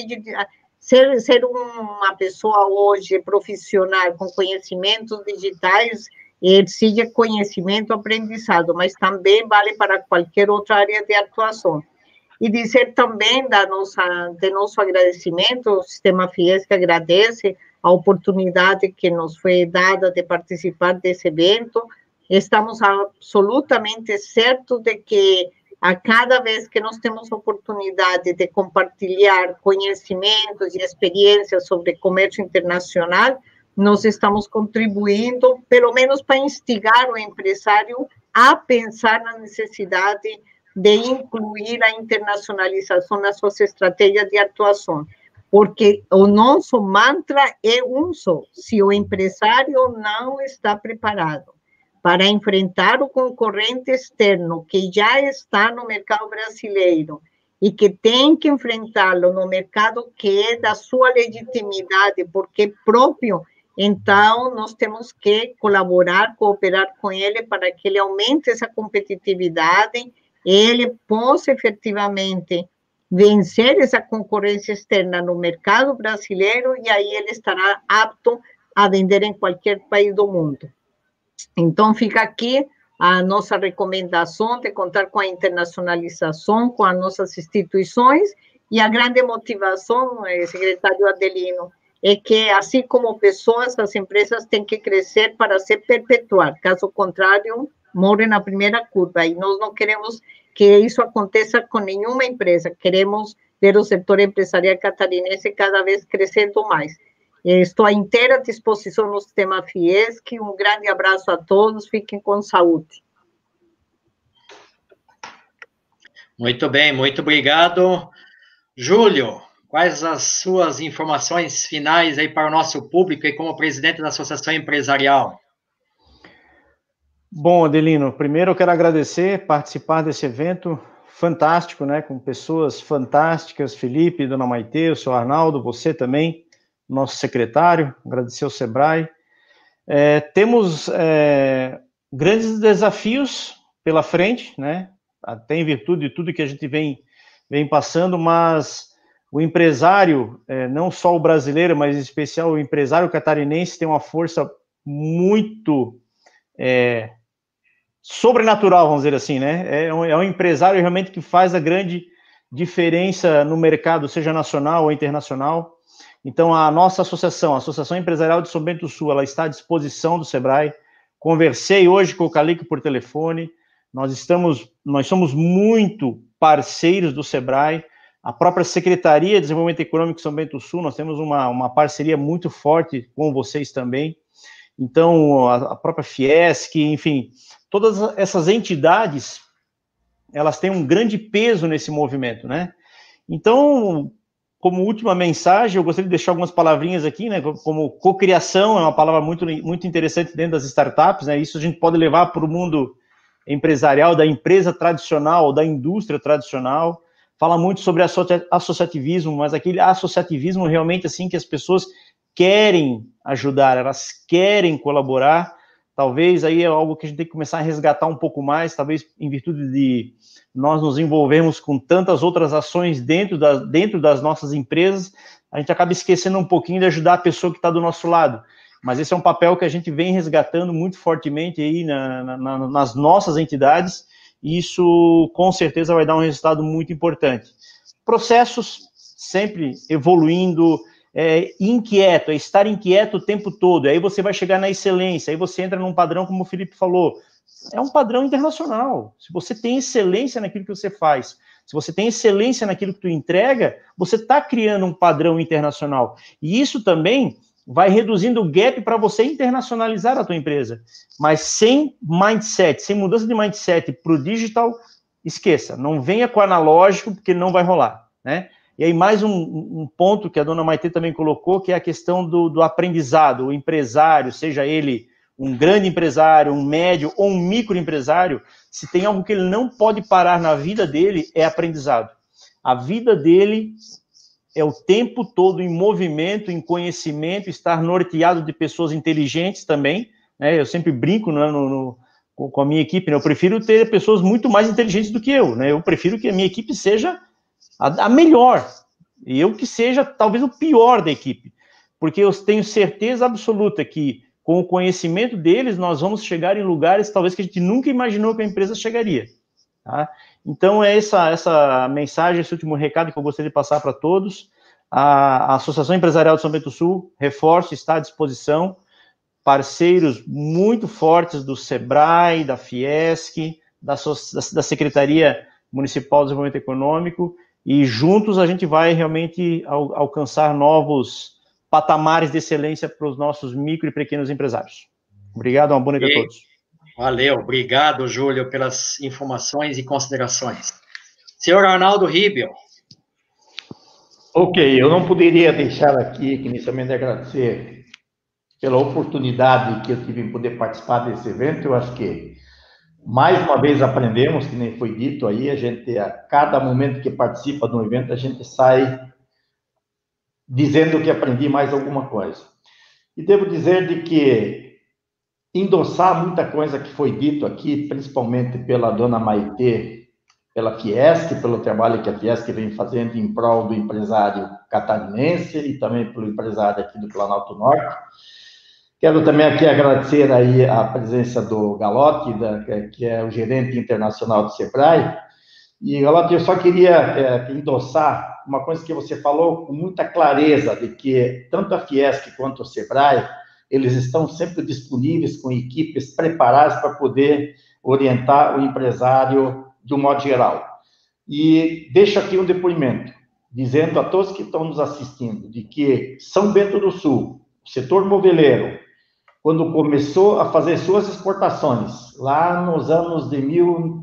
[SPEAKER 4] ser, ser uma pessoa hoje profissional com conhecimentos digitais exige conhecimento, aprendizado, mas também vale para qualquer outra área de atuação. E dizer também da nossa, de nosso agradecimento, o Sistema Fiesc agradece a oportunidade que nos foi dada de participar desse evento. Estamos absolutamente certos de que a cada vez que nós temos oportunidade de compartilhar conhecimentos e experiências sobre comércio internacional, nós estamos contribuindo, pelo menos para instigar o empresário a pensar na necessidade de incluir a internacionalização nas suas estratégias de atuação, porque o nosso mantra é um só: se o empresário não está preparado para enfrentar o concorrente externo que já está no mercado brasileiro e que tem que enfrentá-lo no mercado que é da sua legitimidade, porque é próprio, então nós temos que colaborar, cooperar com ele para que ele aumente essa competitividade, ele possa efetivamente vencer essa concorrência externa no mercado brasileiro e aí ele estará apto a vender em qualquer país do mundo. Então, fica aqui a nossa recomendação de contar com a internacionalização, com as nossas instituições, e a grande motivação, secretário Adelino, é que, assim como pessoas, as empresas têm que crescer para se perpetuar, caso contrário, morrem na primeira curva, e nós não queremos que isso aconteça com nenhuma empresa, queremos ver o setor empresarial catarinense cada vez crescendo mais. Estou à inteira disposição no Sistema Fiesc. Um grande abraço a todos. Fiquem com saúde.
[SPEAKER 1] Muito bem, muito obrigado. Júlio, quais as suas informações finais aí para o nosso público e como presidente da Associação Empresarial?
[SPEAKER 3] Bom, Adelino, primeiro eu quero agradecer participar desse evento fantástico, né, com pessoas fantásticas, Felipe, Dona Maitê, o senhor Arnaldo, você também, nosso secretário, agradecer ao SEBRAE. É, temos é, grandes desafios pela frente, né? Até em virtude de tudo que a gente vem, vem passando, mas o empresário, é, não só o brasileiro, mas em especial o empresário catarinense, tem uma força muito é, sobrenatural, vamos dizer assim, né? É um, é um empresário realmente que faz a grande diferença no mercado, seja nacional ou internacional. Então, a nossa associação, a Associação Empresarial de São Bento do Sul, ela está à disposição do SEBRAE. Conversei hoje com o Calico por telefone, nós estamos, nós somos muito parceiros do SEBRAE, a própria Secretaria de Desenvolvimento Econômico de São Bento do Sul, nós temos uma, uma parceria muito forte com vocês também. Então, a, a própria Fiesc, enfim, todas essas entidades, elas têm um grande peso nesse movimento, né? Então, como última mensagem, eu gostaria de deixar algumas palavrinhas aqui, né, como cocriação, é uma palavra muito, muito interessante dentro das startups, né, isso a gente pode levar para o mundo empresarial, da empresa tradicional, da indústria tradicional, fala muito sobre associativismo, mas aquele associativismo realmente assim que as pessoas querem ajudar, elas querem colaborar. Talvez aí é algo que a gente tem que começar a resgatar um pouco mais, talvez em virtude de nós nos envolvermos com tantas outras ações dentro, da, dentro das nossas empresas, a gente acaba esquecendo um pouquinho de ajudar a pessoa que está do nosso lado. Mas esse é um papel que a gente vem resgatando muito fortemente aí na, na, nas nossas entidades, e isso com certeza vai dar um resultado muito importante. Processos sempre evoluindo, é, inquieto, é estar inquieto o tempo todo, aí você vai chegar na excelência, aí você entra num padrão, como o Felipe falou, é um padrão internacional. Se você tem excelência naquilo que você faz, se você tem excelência naquilo que tu entrega, você está criando um padrão internacional, e isso também vai reduzindo o gap para você internacionalizar a tua empresa, mas sem mindset, sem mudança de mindset para o digital, esqueça, não venha com o analógico, porque não vai rolar, né? E aí mais um, um ponto que a dona Maitê também colocou, que é a questão do, do aprendizado, o empresário, seja ele um grande empresário, um médio ou um microempresário, se tem algo que ele não pode parar na vida dele, é aprendizado. A vida dele é o tempo todo em movimento, em conhecimento, estar norteado de pessoas inteligentes também, né? Eu sempre brinco, né, no, no, com a minha equipe, né? Eu prefiro ter pessoas muito mais inteligentes do que eu, né? Eu prefiro que a minha equipe seja a, a melhor, e eu que seja talvez o pior da equipe, porque eu tenho certeza absoluta que com o conhecimento deles, nós vamos chegar em lugares talvez que a gente nunca imaginou que a empresa chegaria, tá? Então, é essa, essa mensagem, esse último recado que eu gostaria de passar para todos. A, a Associação Empresarial de São Bento do Sul, reforço, está à disposição, parceiros muito fortes do SEBRAE, da Fiesc, da, da Secretaria Municipal de Desenvolvimento Econômico, e juntos a gente vai realmente al, alcançar novos patamares de excelência para os nossos micro e pequenos empresários. Obrigado, uma boa noite a todos.
[SPEAKER 1] Valeu, obrigado, Júlio, pelas informações e considerações. Senhor Arnaldo Ribel.
[SPEAKER 2] Ok, eu não poderia deixar aqui, inicialmente, agradecer pela oportunidade que eu tive em poder participar desse evento. Eu acho que, mais uma vez, aprendemos, que nem foi dito aí, a gente, a cada momento que participa de um evento, a gente sai dizendo que aprendi mais alguma coisa. E devo dizer de que endossar muita coisa que foi dito aqui, principalmente pela dona Maitê, pela Fiesc, pelo trabalho que a Fiesc vem fazendo em prol do empresário catarinense e também pelo empresário aqui do Planalto Norte. Quero também aqui agradecer aí a presença do Galotti, da, que é o gerente internacional do SEBRAE. E, Galotti, eu só queria é, endossar uma coisa que você falou com muita clareza, de que tanto a Fiesc quanto o SEBRAE, eles estão sempre disponíveis com equipes preparadas para poder orientar o empresário de um modo geral. E deixo aqui um depoimento, dizendo a todos que estão nos assistindo, de que São Bento do Sul, o setor moveleiro, quando começou a fazer suas exportações, lá nos anos de mil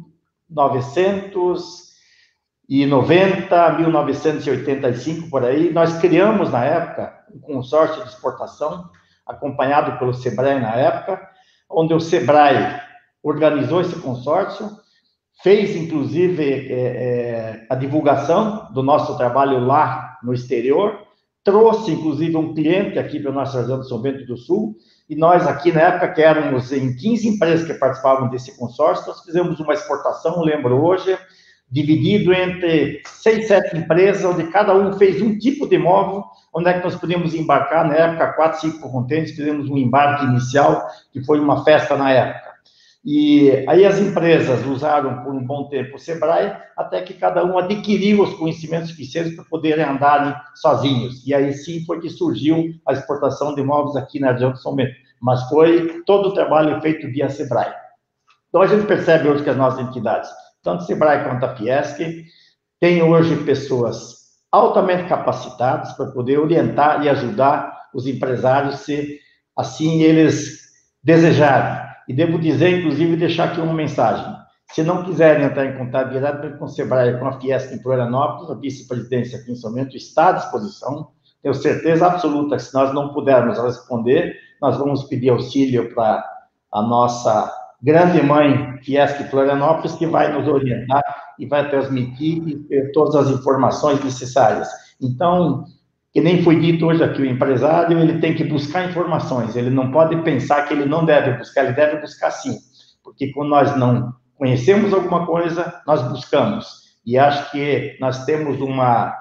[SPEAKER 2] novecentos e noventa, mil novecentos e oitenta e cinco, por aí, nós criamos, na época, um consórcio de exportação, acompanhado pelo SEBRAE na época, onde o SEBRAE organizou esse consórcio, fez, inclusive, é, é, a divulgação do nosso trabalho lá no exterior, trouxe, inclusive, um cliente aqui para a nossa região de São Bento do Sul, e nós aqui, na época, que éramos em quinze empresas que participavam desse consórcio, nós fizemos uma exportação, lembro hoje, dividido entre seis, sete empresas, onde cada um fez um tipo de móvel, onde é que nós podíamos embarcar, na época, quatro, cinco contentes, fizemos um embarque inicial, que foi uma festa na época. E aí as empresas usaram por um bom tempo o SEBRAE, até que cada um adquiriu os conhecimentos suficientes para poderem andarem sozinhos. E aí sim foi que surgiu a exportação de móveis aqui na região de São Bento. Mas foi todo o trabalho feito via SEBRAE. Então a gente percebe hoje que as nossas entidades, tanto SEBRAE quanto a Fiesc, têm hoje pessoas altamente capacitadas para poder orientar e ajudar os empresários, se assim eles desejarem. E devo dizer, inclusive, deixar aqui uma mensagem. Se não quiserem entrar em contato direto com o SEBRAE, com a Fiesc em Florianópolis, a vice-presidência aqui em São Bento está à disposição. Tenho certeza absoluta que, se nós não pudermos responder, nós vamos pedir auxílio para a nossa grande mãe Fiesc Florianópolis, que vai nos orientar e vai transmitir todas as informações necessárias. Então, que nem foi dito hoje aqui, o empresário, ele tem que buscar informações, ele não pode pensar que ele não deve buscar, ele deve buscar sim, porque quando nós não conhecemos alguma coisa, nós buscamos, e acho que nós temos uma,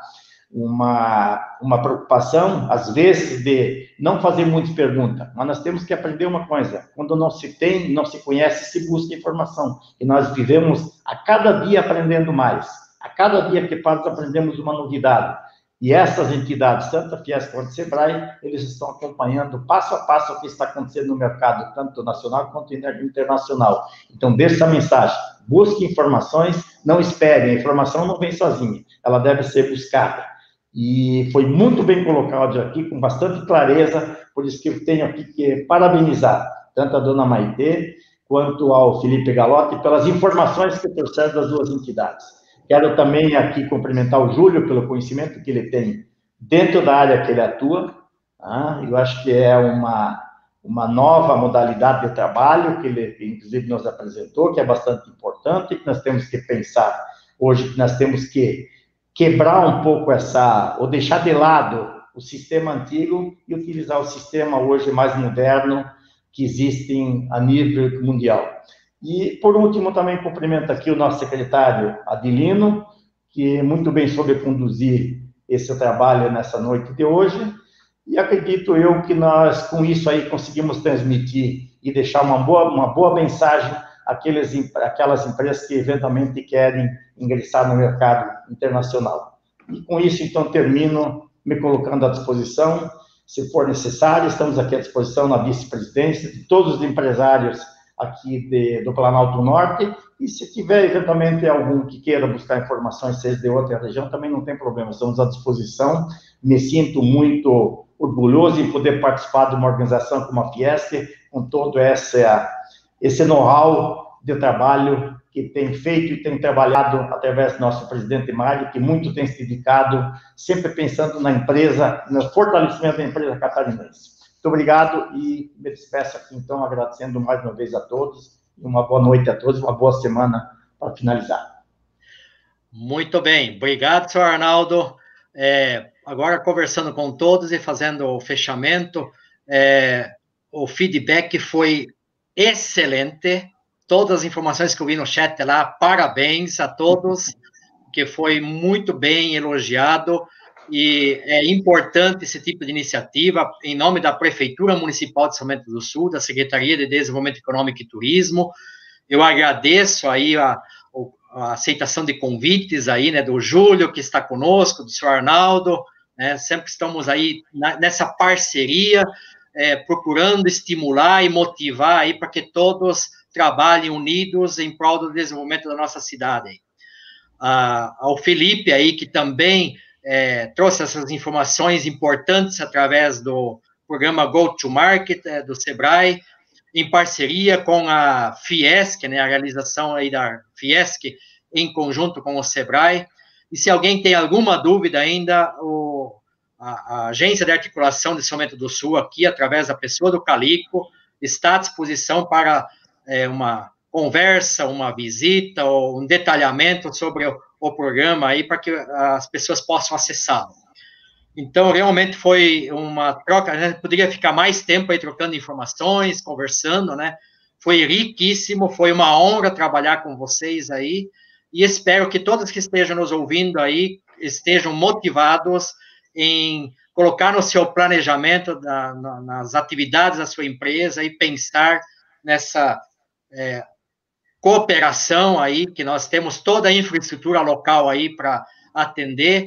[SPEAKER 2] uma, uma preocupação, às vezes, de não fazer muitas perguntas, mas nós temos que aprender uma coisa, quando não se tem, não se conhece, se busca informação, e nós vivemos a cada dia aprendendo mais, a cada dia que passa aprendemos uma novidade. E essas entidades, tanto a Fiesc quanto a Sebrae, eles estão acompanhando passo a passo o que está acontecendo no mercado, tanto nacional quanto internacional. Então, deixe essa mensagem, busque informações, não espere, a informação não vem sozinha, ela deve ser buscada. E foi muito bem colocado aqui, com bastante clareza, por isso que eu tenho aqui que parabenizar tanto a dona Maitê, quanto ao Felipe Galotti, pelas informações que trouxeram das duas entidades. Quero também aqui cumprimentar o Júlio pelo conhecimento que ele tem dentro da área que ele atua. Ah, eu acho que é uma, uma nova modalidade de trabalho que ele, inclusive, nos apresentou, que é bastante importante, que nós temos que pensar hoje, que nós temos que quebrar um pouco essa, ou deixar de lado o sistema antigo e utilizar o sistema hoje mais moderno que existem a nível mundial. E, por último, também cumprimento aqui o nosso secretário Adelino, que muito bem soube conduzir esse trabalho nessa noite de hoje, e acredito eu que nós, com isso aí, conseguimos transmitir e deixar uma boa, uma boa mensagem àqueles, àquelas empresas que, eventualmente, querem ingressar no mercado internacional. E, com isso, então, termino me colocando à disposição, se for necessário, estamos aqui à disposição na vice-presidência de todos os empresários aqui de, do Planalto Norte, e se tiver, eventualmente, algum que queira buscar informações, seja de outra região, também não tem problema, estamos à disposição. Me sinto muito orgulhoso em poder participar de uma organização como a Fiesc, com todo essa, esse know-how de trabalho que tem feito e tem trabalhado através do nosso presidente Mário, que muito tem se dedicado, sempre pensando na empresa, no fortalecimento da empresa catarinense. Muito obrigado e me despeço aqui, então, agradecendo mais uma vez a todos, e uma boa noite a todos, uma boa semana para finalizar.
[SPEAKER 1] Muito bem, obrigado, senhor Arnaldo. É, agora, conversando com todos e fazendo o fechamento, é, o feedback foi excelente, todas as informações que eu vi no chat lá, parabéns a todos, que foi muito bem elogiado. E é importante esse tipo de iniciativa, em nome da Prefeitura Municipal de São Bento do Sul, da Secretaria de Desenvolvimento Econômico e Turismo. Eu agradeço aí a, a aceitação de convites aí, né, do Júlio, que está conosco, do senhor Arnaldo, né, sempre estamos aí na, nessa parceria, é, procurando estimular e motivar aí para que todos trabalhem unidos em prol do desenvolvimento da nossa cidade. Ah, ao Felipe aí, que também É, trouxe essas informações importantes através do programa Go to Market, é, do Sebrae, em parceria com a Fiesc, né, a realização aí da Fiesc, em conjunto com o Sebrae. E se alguém tem alguma dúvida ainda, o, a, a Agência de Articulação de São Bento do Sul, aqui, através da pessoa do Calico, está à disposição para é, uma conversa, uma visita, ou um detalhamento sobre o o programa aí, para que as pessoas possam acessá-lo. Então, realmente foi uma troca, a gente poderia ficar mais tempo aí trocando informações, conversando, né? Foi riquíssimo, foi uma honra trabalhar com vocês aí, e espero que todos que estejam nos ouvindo aí estejam motivados em colocar no seu planejamento, da, na, nas atividades da sua empresa, e pensar nessa é, cooperação aí, que nós temos toda a infraestrutura local aí para atender,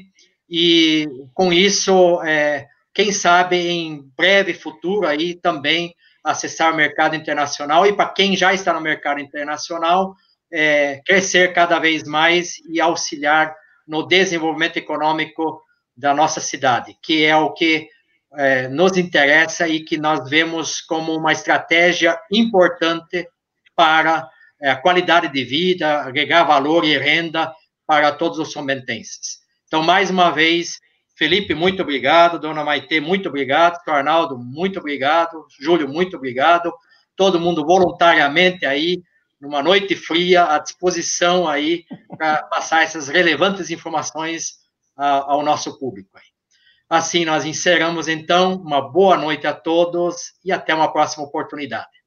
[SPEAKER 1] e com isso, é, quem sabe, em breve futuro aí, também acessar o mercado internacional, e para quem já está no mercado internacional, é, crescer cada vez mais e auxiliar no desenvolvimento econômico da nossa cidade, que é o que é, nos interessa e que nós vemos como uma estratégia importante para a qualidade de vida, agregar valor e renda para todos os são-bentenses. Então, mais uma vez, Felipe, muito obrigado, dona Maitê, muito obrigado, Arnaldo, muito obrigado, Júlio, muito obrigado, todo mundo voluntariamente aí numa noite fria, à disposição aí para passar essas relevantes informações uh, ao nosso público. Aí. Assim, nós encerramos, então, uma boa noite a todos e até uma próxima oportunidade.